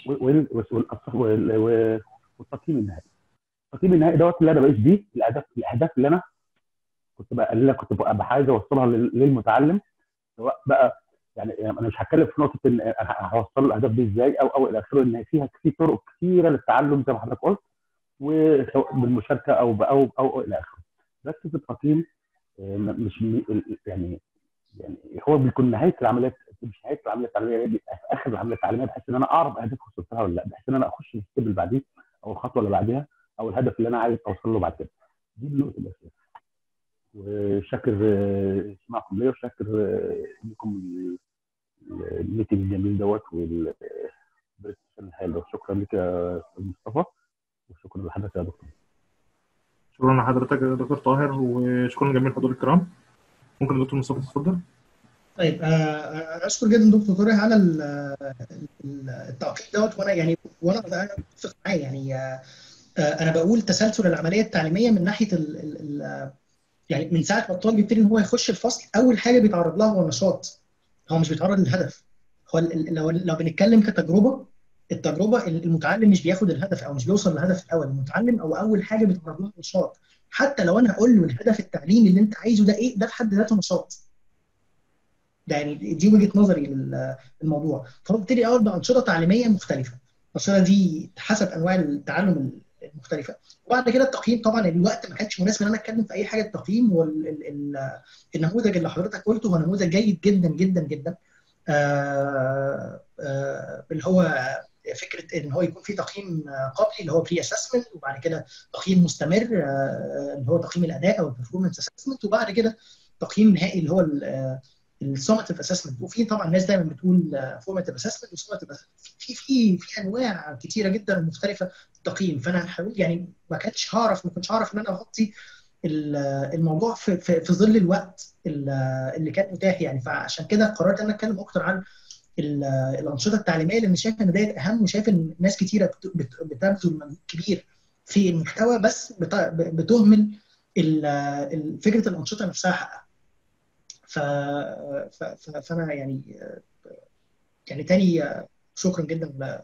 والتقييم النهائي. التقييم النهائي دوت اللي انا بقيس بيه الاهداف اللي انا كنت ببقى عايز اوصلها للمتعلم، سواء بقى يعني انا مش هتكلم في نقطه ان انا هوصل له الاهداف دي ازاي او الى اخره، ان في طرق كثيره للتعلم زي ما حضرتك قلت، وسواء بالمشاركه او الى اخره. ركز التقييم مش يعني هو بيكون نهايه العمليات، مش نهايه العمليه التعليميه، بيبقى في اخر العمليه التعليميه، بحيث ان انا اعرف اهداف وصلت لها ولا لا، بحيث ان انا اخش في الستيب اللي بعديه او الخطوه اللي بعديها او الهدف اللي انا عايز اوصل له بعد كده. دي النقطه الاساسيه. وشاكر اسمعكم ليا، وشاكر لكم الميتنج الجميل دوت والبرزنتيشن الحلو. شكرا لك يا استاذ مصطفى، وشكرا لحضرتك يا دكتور. شكرا لحضرتك يا دكتور طاهر، وشكرا لجميع الحضور الكرام. ممكن الدكتور مصطفى تتفضل؟ طيب اشكر جدا دكتور طارق على التعقيب دوت، وانا متفق معاه. يعني انا بقول تسلسل العمليه التعليميه من ناحيه يعني من ساعه ما الطالب يبتدي ان هو يخش الفصل، اول حاجه بيتعرض لها هو النشاط، هو مش بيتعرض للهدف. هو لو بنتكلم كتجربه، التجربه المتعلم مش بياخد الهدف او مش بيوصل للهدف الاول. المتعلم او اول حاجه بيتعرض لها نشاط، حتى لو انا اقول له الهدف التعليمي اللي انت عايزه ده ايه، ده في حد ذاته نشاط. ده يعني دي وجهه نظري للموضوع. فببتدي اقعد بانشطه تعليميه مختلفه، الانشطه دي حسب انواع التعلم المختلفه. وبعد كده التقييم، طبعا الوقت ما كانش مناسب ان انا اتكلم في اي حاجه التقييم. والنموذج اللي حضرتك قلته هو نموذج جيد جدا جدا جدا، اللي هو فكره ان هو يكون في تقييم قبلي اللي هو بري اسسمنت، وبعد كده تقييم مستمر اللي هو تقييم الاداء او البرفورمانس اسسمنت، وبعد كده تقييم نهائي اللي هو السوماتيف اسسمنت. وفي طبعا ناس دايما بتقول فورماتيف اسسمنت وسوماتيف، في انواع كتيره جدا مختلفه في التقييم. فانا هحاول يعني ما كنتش هعرف ان انا اغطي الموضوع في ظل الوقت اللي كان متاح يعني. فعشان كده قررت ان انا اتكلم اكتر عن الانشطه التعليميه، لان شايف ان ده اهم، وشايف ان ناس كتيره بتبذل مجهود كبير في المحتوى بس بتهمل فكره الانشطه نفسها حقها. فانا يعني تاني شكرا جدا.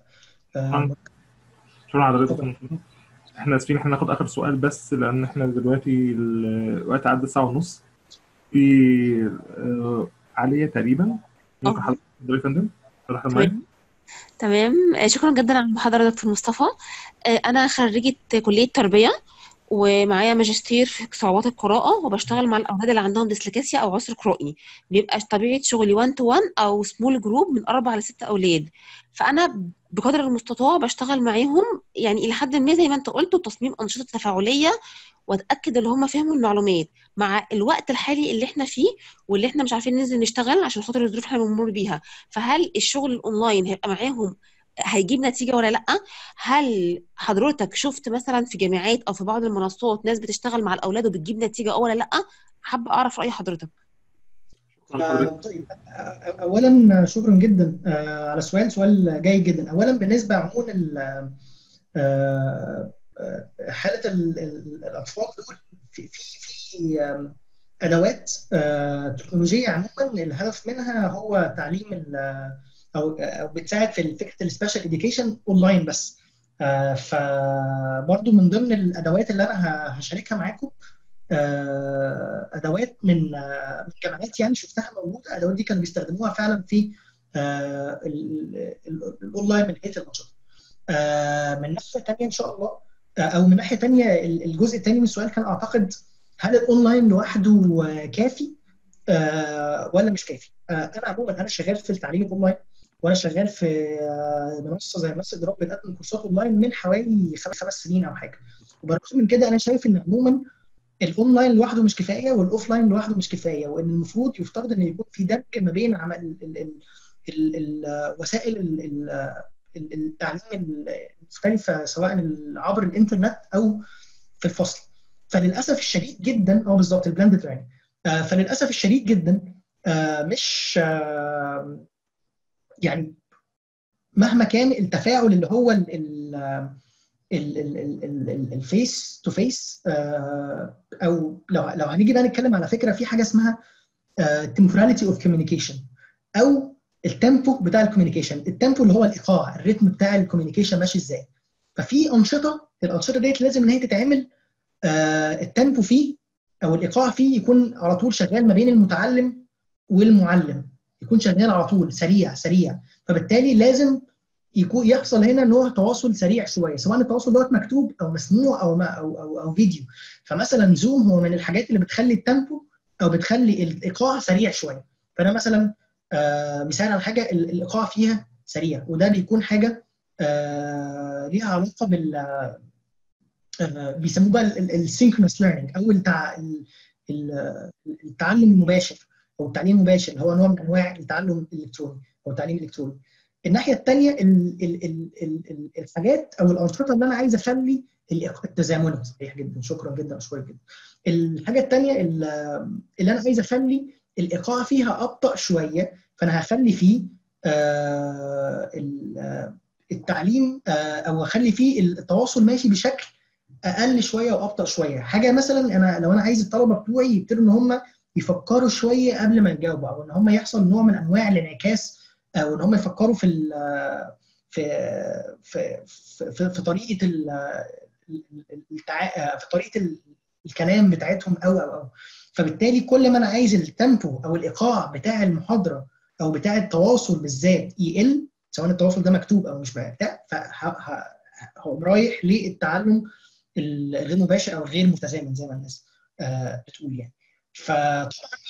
شكرا حضرتك. احنا اسفين، احنا ناخد اخر سؤال بس، لان احنا دلوقتي الوقت عدى 1:30 ساعة. في عليا تقريبا. ممكن حضرتك تقدري يا فندم؟ تمام. شكرا جدا على المحاضرة دكتور مصطفى. انا خريجة كلية تربية، ومعايا ماجستير في صعوبات القراءة، وبشتغل مع الأولاد اللي عندهم ديسلكاسيا أو عسر قرائي. بيبقى طبيعة شغلي 1 to 1 أو سمول جروب من 4 ل 6 أولاد. فأنا بقدر المستطاع بشتغل معاهم يعني إلى حد ما زي ما أنت قلت، تصميم أنشطة تفاعلية، وأتأكد إن هم فهموا المعلومات مع الوقت الحالي اللي إحنا فيه، واللي إحنا مش عارفين ننزل نشتغل عشان خاطر الظروف اللي إحنا بنمر بيها. فهل الشغل الأونلاين هيبقى معاهم هيجيب نتيجة ولا لأ؟ هل حضرتك شفت مثلا في جامعات أو في بعض المنصات ناس بتشتغل مع الأولاد وبتجيب نتيجة ولا لأ؟ حابة أعرف رأي حضرتك. طيب، أولا شكرا جدا على سؤال جيد جدا. أولا بالنسبة عموما حالة الأطفال دول في أدوات تكنولوجية عموما الهدف منها هو تعليم او بتساعد في فكره السبيشال اديوكيشن اونلاين بس. فبرضو من ضمن الادوات اللي انا هشاركها معاكم ادوات من جامعات يعني شفتها موجوده. الادوات دي كانوا بيستخدموها فعلا في الاونلاين من ناحيه الانشطه. من ناحيه ثانيه ان شاء الله، او من ناحيه ثانيه الجزء الثاني من السؤال كان اعتقد هل الاونلاين لوحده كافي ولا مش كافي؟ انا عموما انا شغال في التعليم الاونلاين، وانا شغال في منصه زي منصه إدراك بتقدم كورسات اونلاين من حوالي 5 سنين او حاجه. وبرغم من كده انا شايف ان عموما الاونلاين لوحده مش كفايه والاوفلاين لوحده مش كفايه، وان المفروض يفترض ان يكون في دمج ما بين وسائل التعليم المختلفه سواء عبر الانترنت او في الفصل. فللاسف الشديد جدا بالظبط البلندد ليرنينج. فللاسف الشديد جدا مش يعني مهما كان التفاعل اللي هو الفيس تو فيس، او لو هنيجي بقى نتكلم على فكره في حاجه اسمها temporality اوف كوميونيكيشن او التيمبو بتاع الكوميونيكيشن. التيمبو اللي هو الايقاع، الريتم بتاع الكوميونيكيشن ماشي ازاي. ففي الانشطه ديت لازم ان هي تتعمل التيمبو فيه او الايقاع فيه يكون على طول شغال ما بين المتعلم والمعلم، يكون شغال على طول سريع. فبالتالي لازم يحصل هنا ان هو تواصل سريع شويه، سواء التواصل دوت مكتوب او مسموع او فيديو. فمثلا زوم هو من الحاجات اللي بتخلي التيمبو او بتخلي الايقاع سريع شويه. فانا مثلا مثال على حاجه الايقاع فيها سريع، وده بيكون حاجه ليها علاقه بال بيسموه بقى السينكرونس ليرنينج او التعلم المباشر او التعليم المباشر، اللي هو نوع من انواع التعلم الالكتروني او التعليم الالكتروني. الناحيه الثانيه الحاجات او الانشطه اللي انا عايز اخلي التزامني. صحيح جدا، شكرا جدا، اشكرك جدا. الحاجه الثانيه اللي انا عايز اخلي الايقاع فيها ابطا شويه، فانا هخلي فيه التعليم او اخلي فيه التواصل ماشي بشكل اقل شويه وابطا شويه. حاجه مثلا لو انا عايز الطلبه بتوعي يبتدوا ان هم يفكروا شويه قبل ما يجاوبوا، او ان هم يحصل نوع من انواع الانعكاس، او ان هم يفكروا في في طريقه في طريقه الكلام بتاعتهم او فبالتالي كل ما انا عايز التيمبو او الايقاع بتاع المحاضره او بتاع التواصل بالذات يقل، سواء التواصل ده مكتوب او مش بتاع، هو رايح للتعلم الغير مباشر او الغير متزامن زي ما الناس بتقول يعني. فطبعا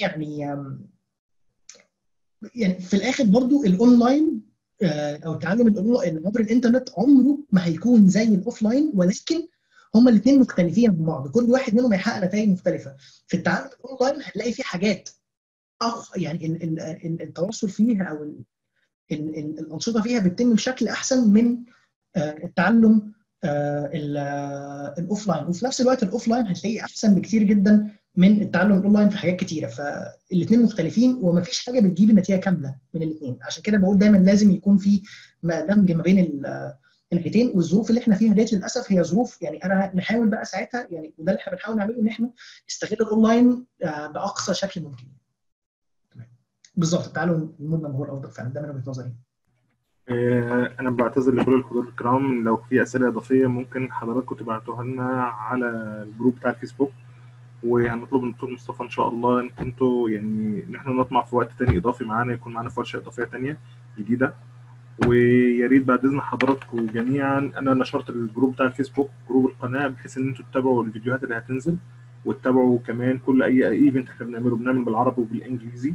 يعني في الاخر برضو الاونلاين او التعلم عبر الانترنت عمره ما هيكون زي الاوفلاين، ولكن هما الاثنين مختلفين عن بعض، كل واحد منهم هيحقق نتائج مختلفه. في التعلم الاونلاين هتلاقي فيه حاجات يعني التواصل فيها او الانشطه فيها بتتم بشكل احسن من التعلم الاوفلاين، وفي نفس الوقت الاوفلاين هتلاقيه احسن بكتير جدا من التعلم الاونلاين في حاجات كتيره. فالاثنين مختلفين ومفيش حاجه بتجيب النتيجه كامله من الاثنين. عشان كده بقول دايما لازم يكون في دمج ما بين الناحيتين. والظروف اللي احنا فيها ديت للاسف هي ظروف، يعني انا نحاول بقى ساعتها، يعني وده اللي احنا بنحاول نعمله، ان احنا نستغل الاونلاين باقصى شكل ممكن. بالظبط، التعلم المدمج هو الافضل فعلا، ده من وجهه نظري. أنا بعتذر لكل الحضور الكرام، لو في أسئلة إضافية ممكن حضراتكم تبعتوها لنا على الجروب بتاع الفيسبوك، وهنطلب من الدكتور مصطفى إن شاء الله إن كنتوا يعني إن إحنا نطمع في وقت تاني إضافي معانا، يكون معانا فرشة إضافية تانية جديدة. ويا ريت بعد إذن حضراتكم جميعا، أنا نشرت الجروب بتاع الفيسبوك جروب القناة، بحيث إن أنتوا تتابعوا الفيديوهات اللي هتنزل، وتتابعوا كمان كل أي إيفنت إحنا بنعمل بالعربي وبالإنجليزي،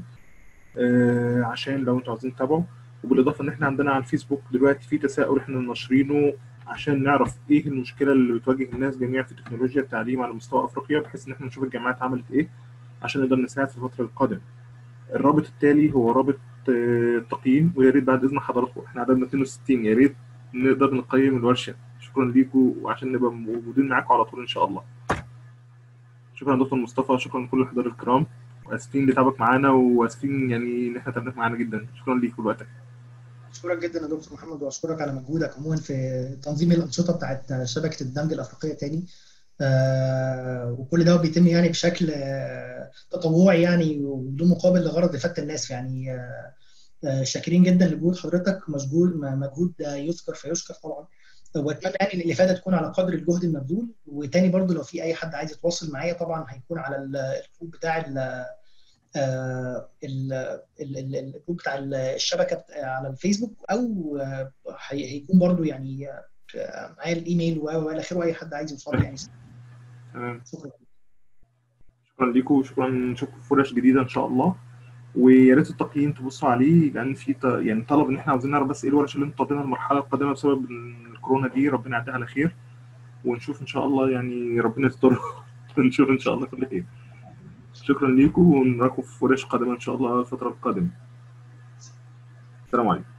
عشان لو أنتوا عايزين تتابعوا. وبالاضافه ان احنا عندنا على الفيسبوك دلوقتي في تساؤل احنا ناشرينه عشان نعرف ايه المشكله اللي بتواجه الناس جميعا في تكنولوجيا التعليم على مستوى افريقيا، بحيث ان احنا نشوف الجامعات عملت ايه عشان نقدر نساعد في الفتره القادمه. الرابط التالي هو رابط التقييم، ويا ريت بعد اذن حضراتكم احنا عددنا 62، يا ريت نقدر نقيم الورشه. شكرا ليكم، وعشان نبقى موجودين معاكم على طول ان شاء الله. شكرا دكتور مصطفى، شكرا لكل الحضور الكرام، واسفين لتعبك معانا، واسفين يعني ان احنا تعبناك معانا جدا. شكرا ليكم لوقتك. اشكرك جدا يا دكتور محمد، واشكرك على مجهودك عموما في تنظيم الانشطه بتاعت شبكه الدمج الافريقيه تاني. وكل ده بيتم يعني بشكل تطوعي يعني وبدون مقابل لغرض افاده الناس يعني. شاكرين جدا لجهود حضرتك، مجهود يذكر فيشكر طبعا، واتمنى يعني ان الافاده تكون على قدر الجهد المبذول. وتاني برضو لو في اي حد عايز يتواصل معايا طبعا هيكون على الجروب بتاع الجروب بتاع الشبكه على الفيسبوك، او هيكون برضو يعني معايا الايميل والى اخره، اي حد عايز يوصل يعني. تمام، شكرا ليكم، وشكرا نشوفكم في فرص جديده ان شاء الله. ويا ريت التقييم تبصوا عليه، لان في يعني طلب ان احنا عاوزين نعرف بس ايه الورش اللي انتوا طالبينها المرحله القادمه بسبب الكورونا دي، ربنا يعديها على خير، ونشوف ان شاء الله يعني ربنا يستر ونشوف ان شاء الله كل خير. شكرا ليكم، ونراكم في ورش قادمه ان شاء الله الفتره القادمه. السلام عليكم.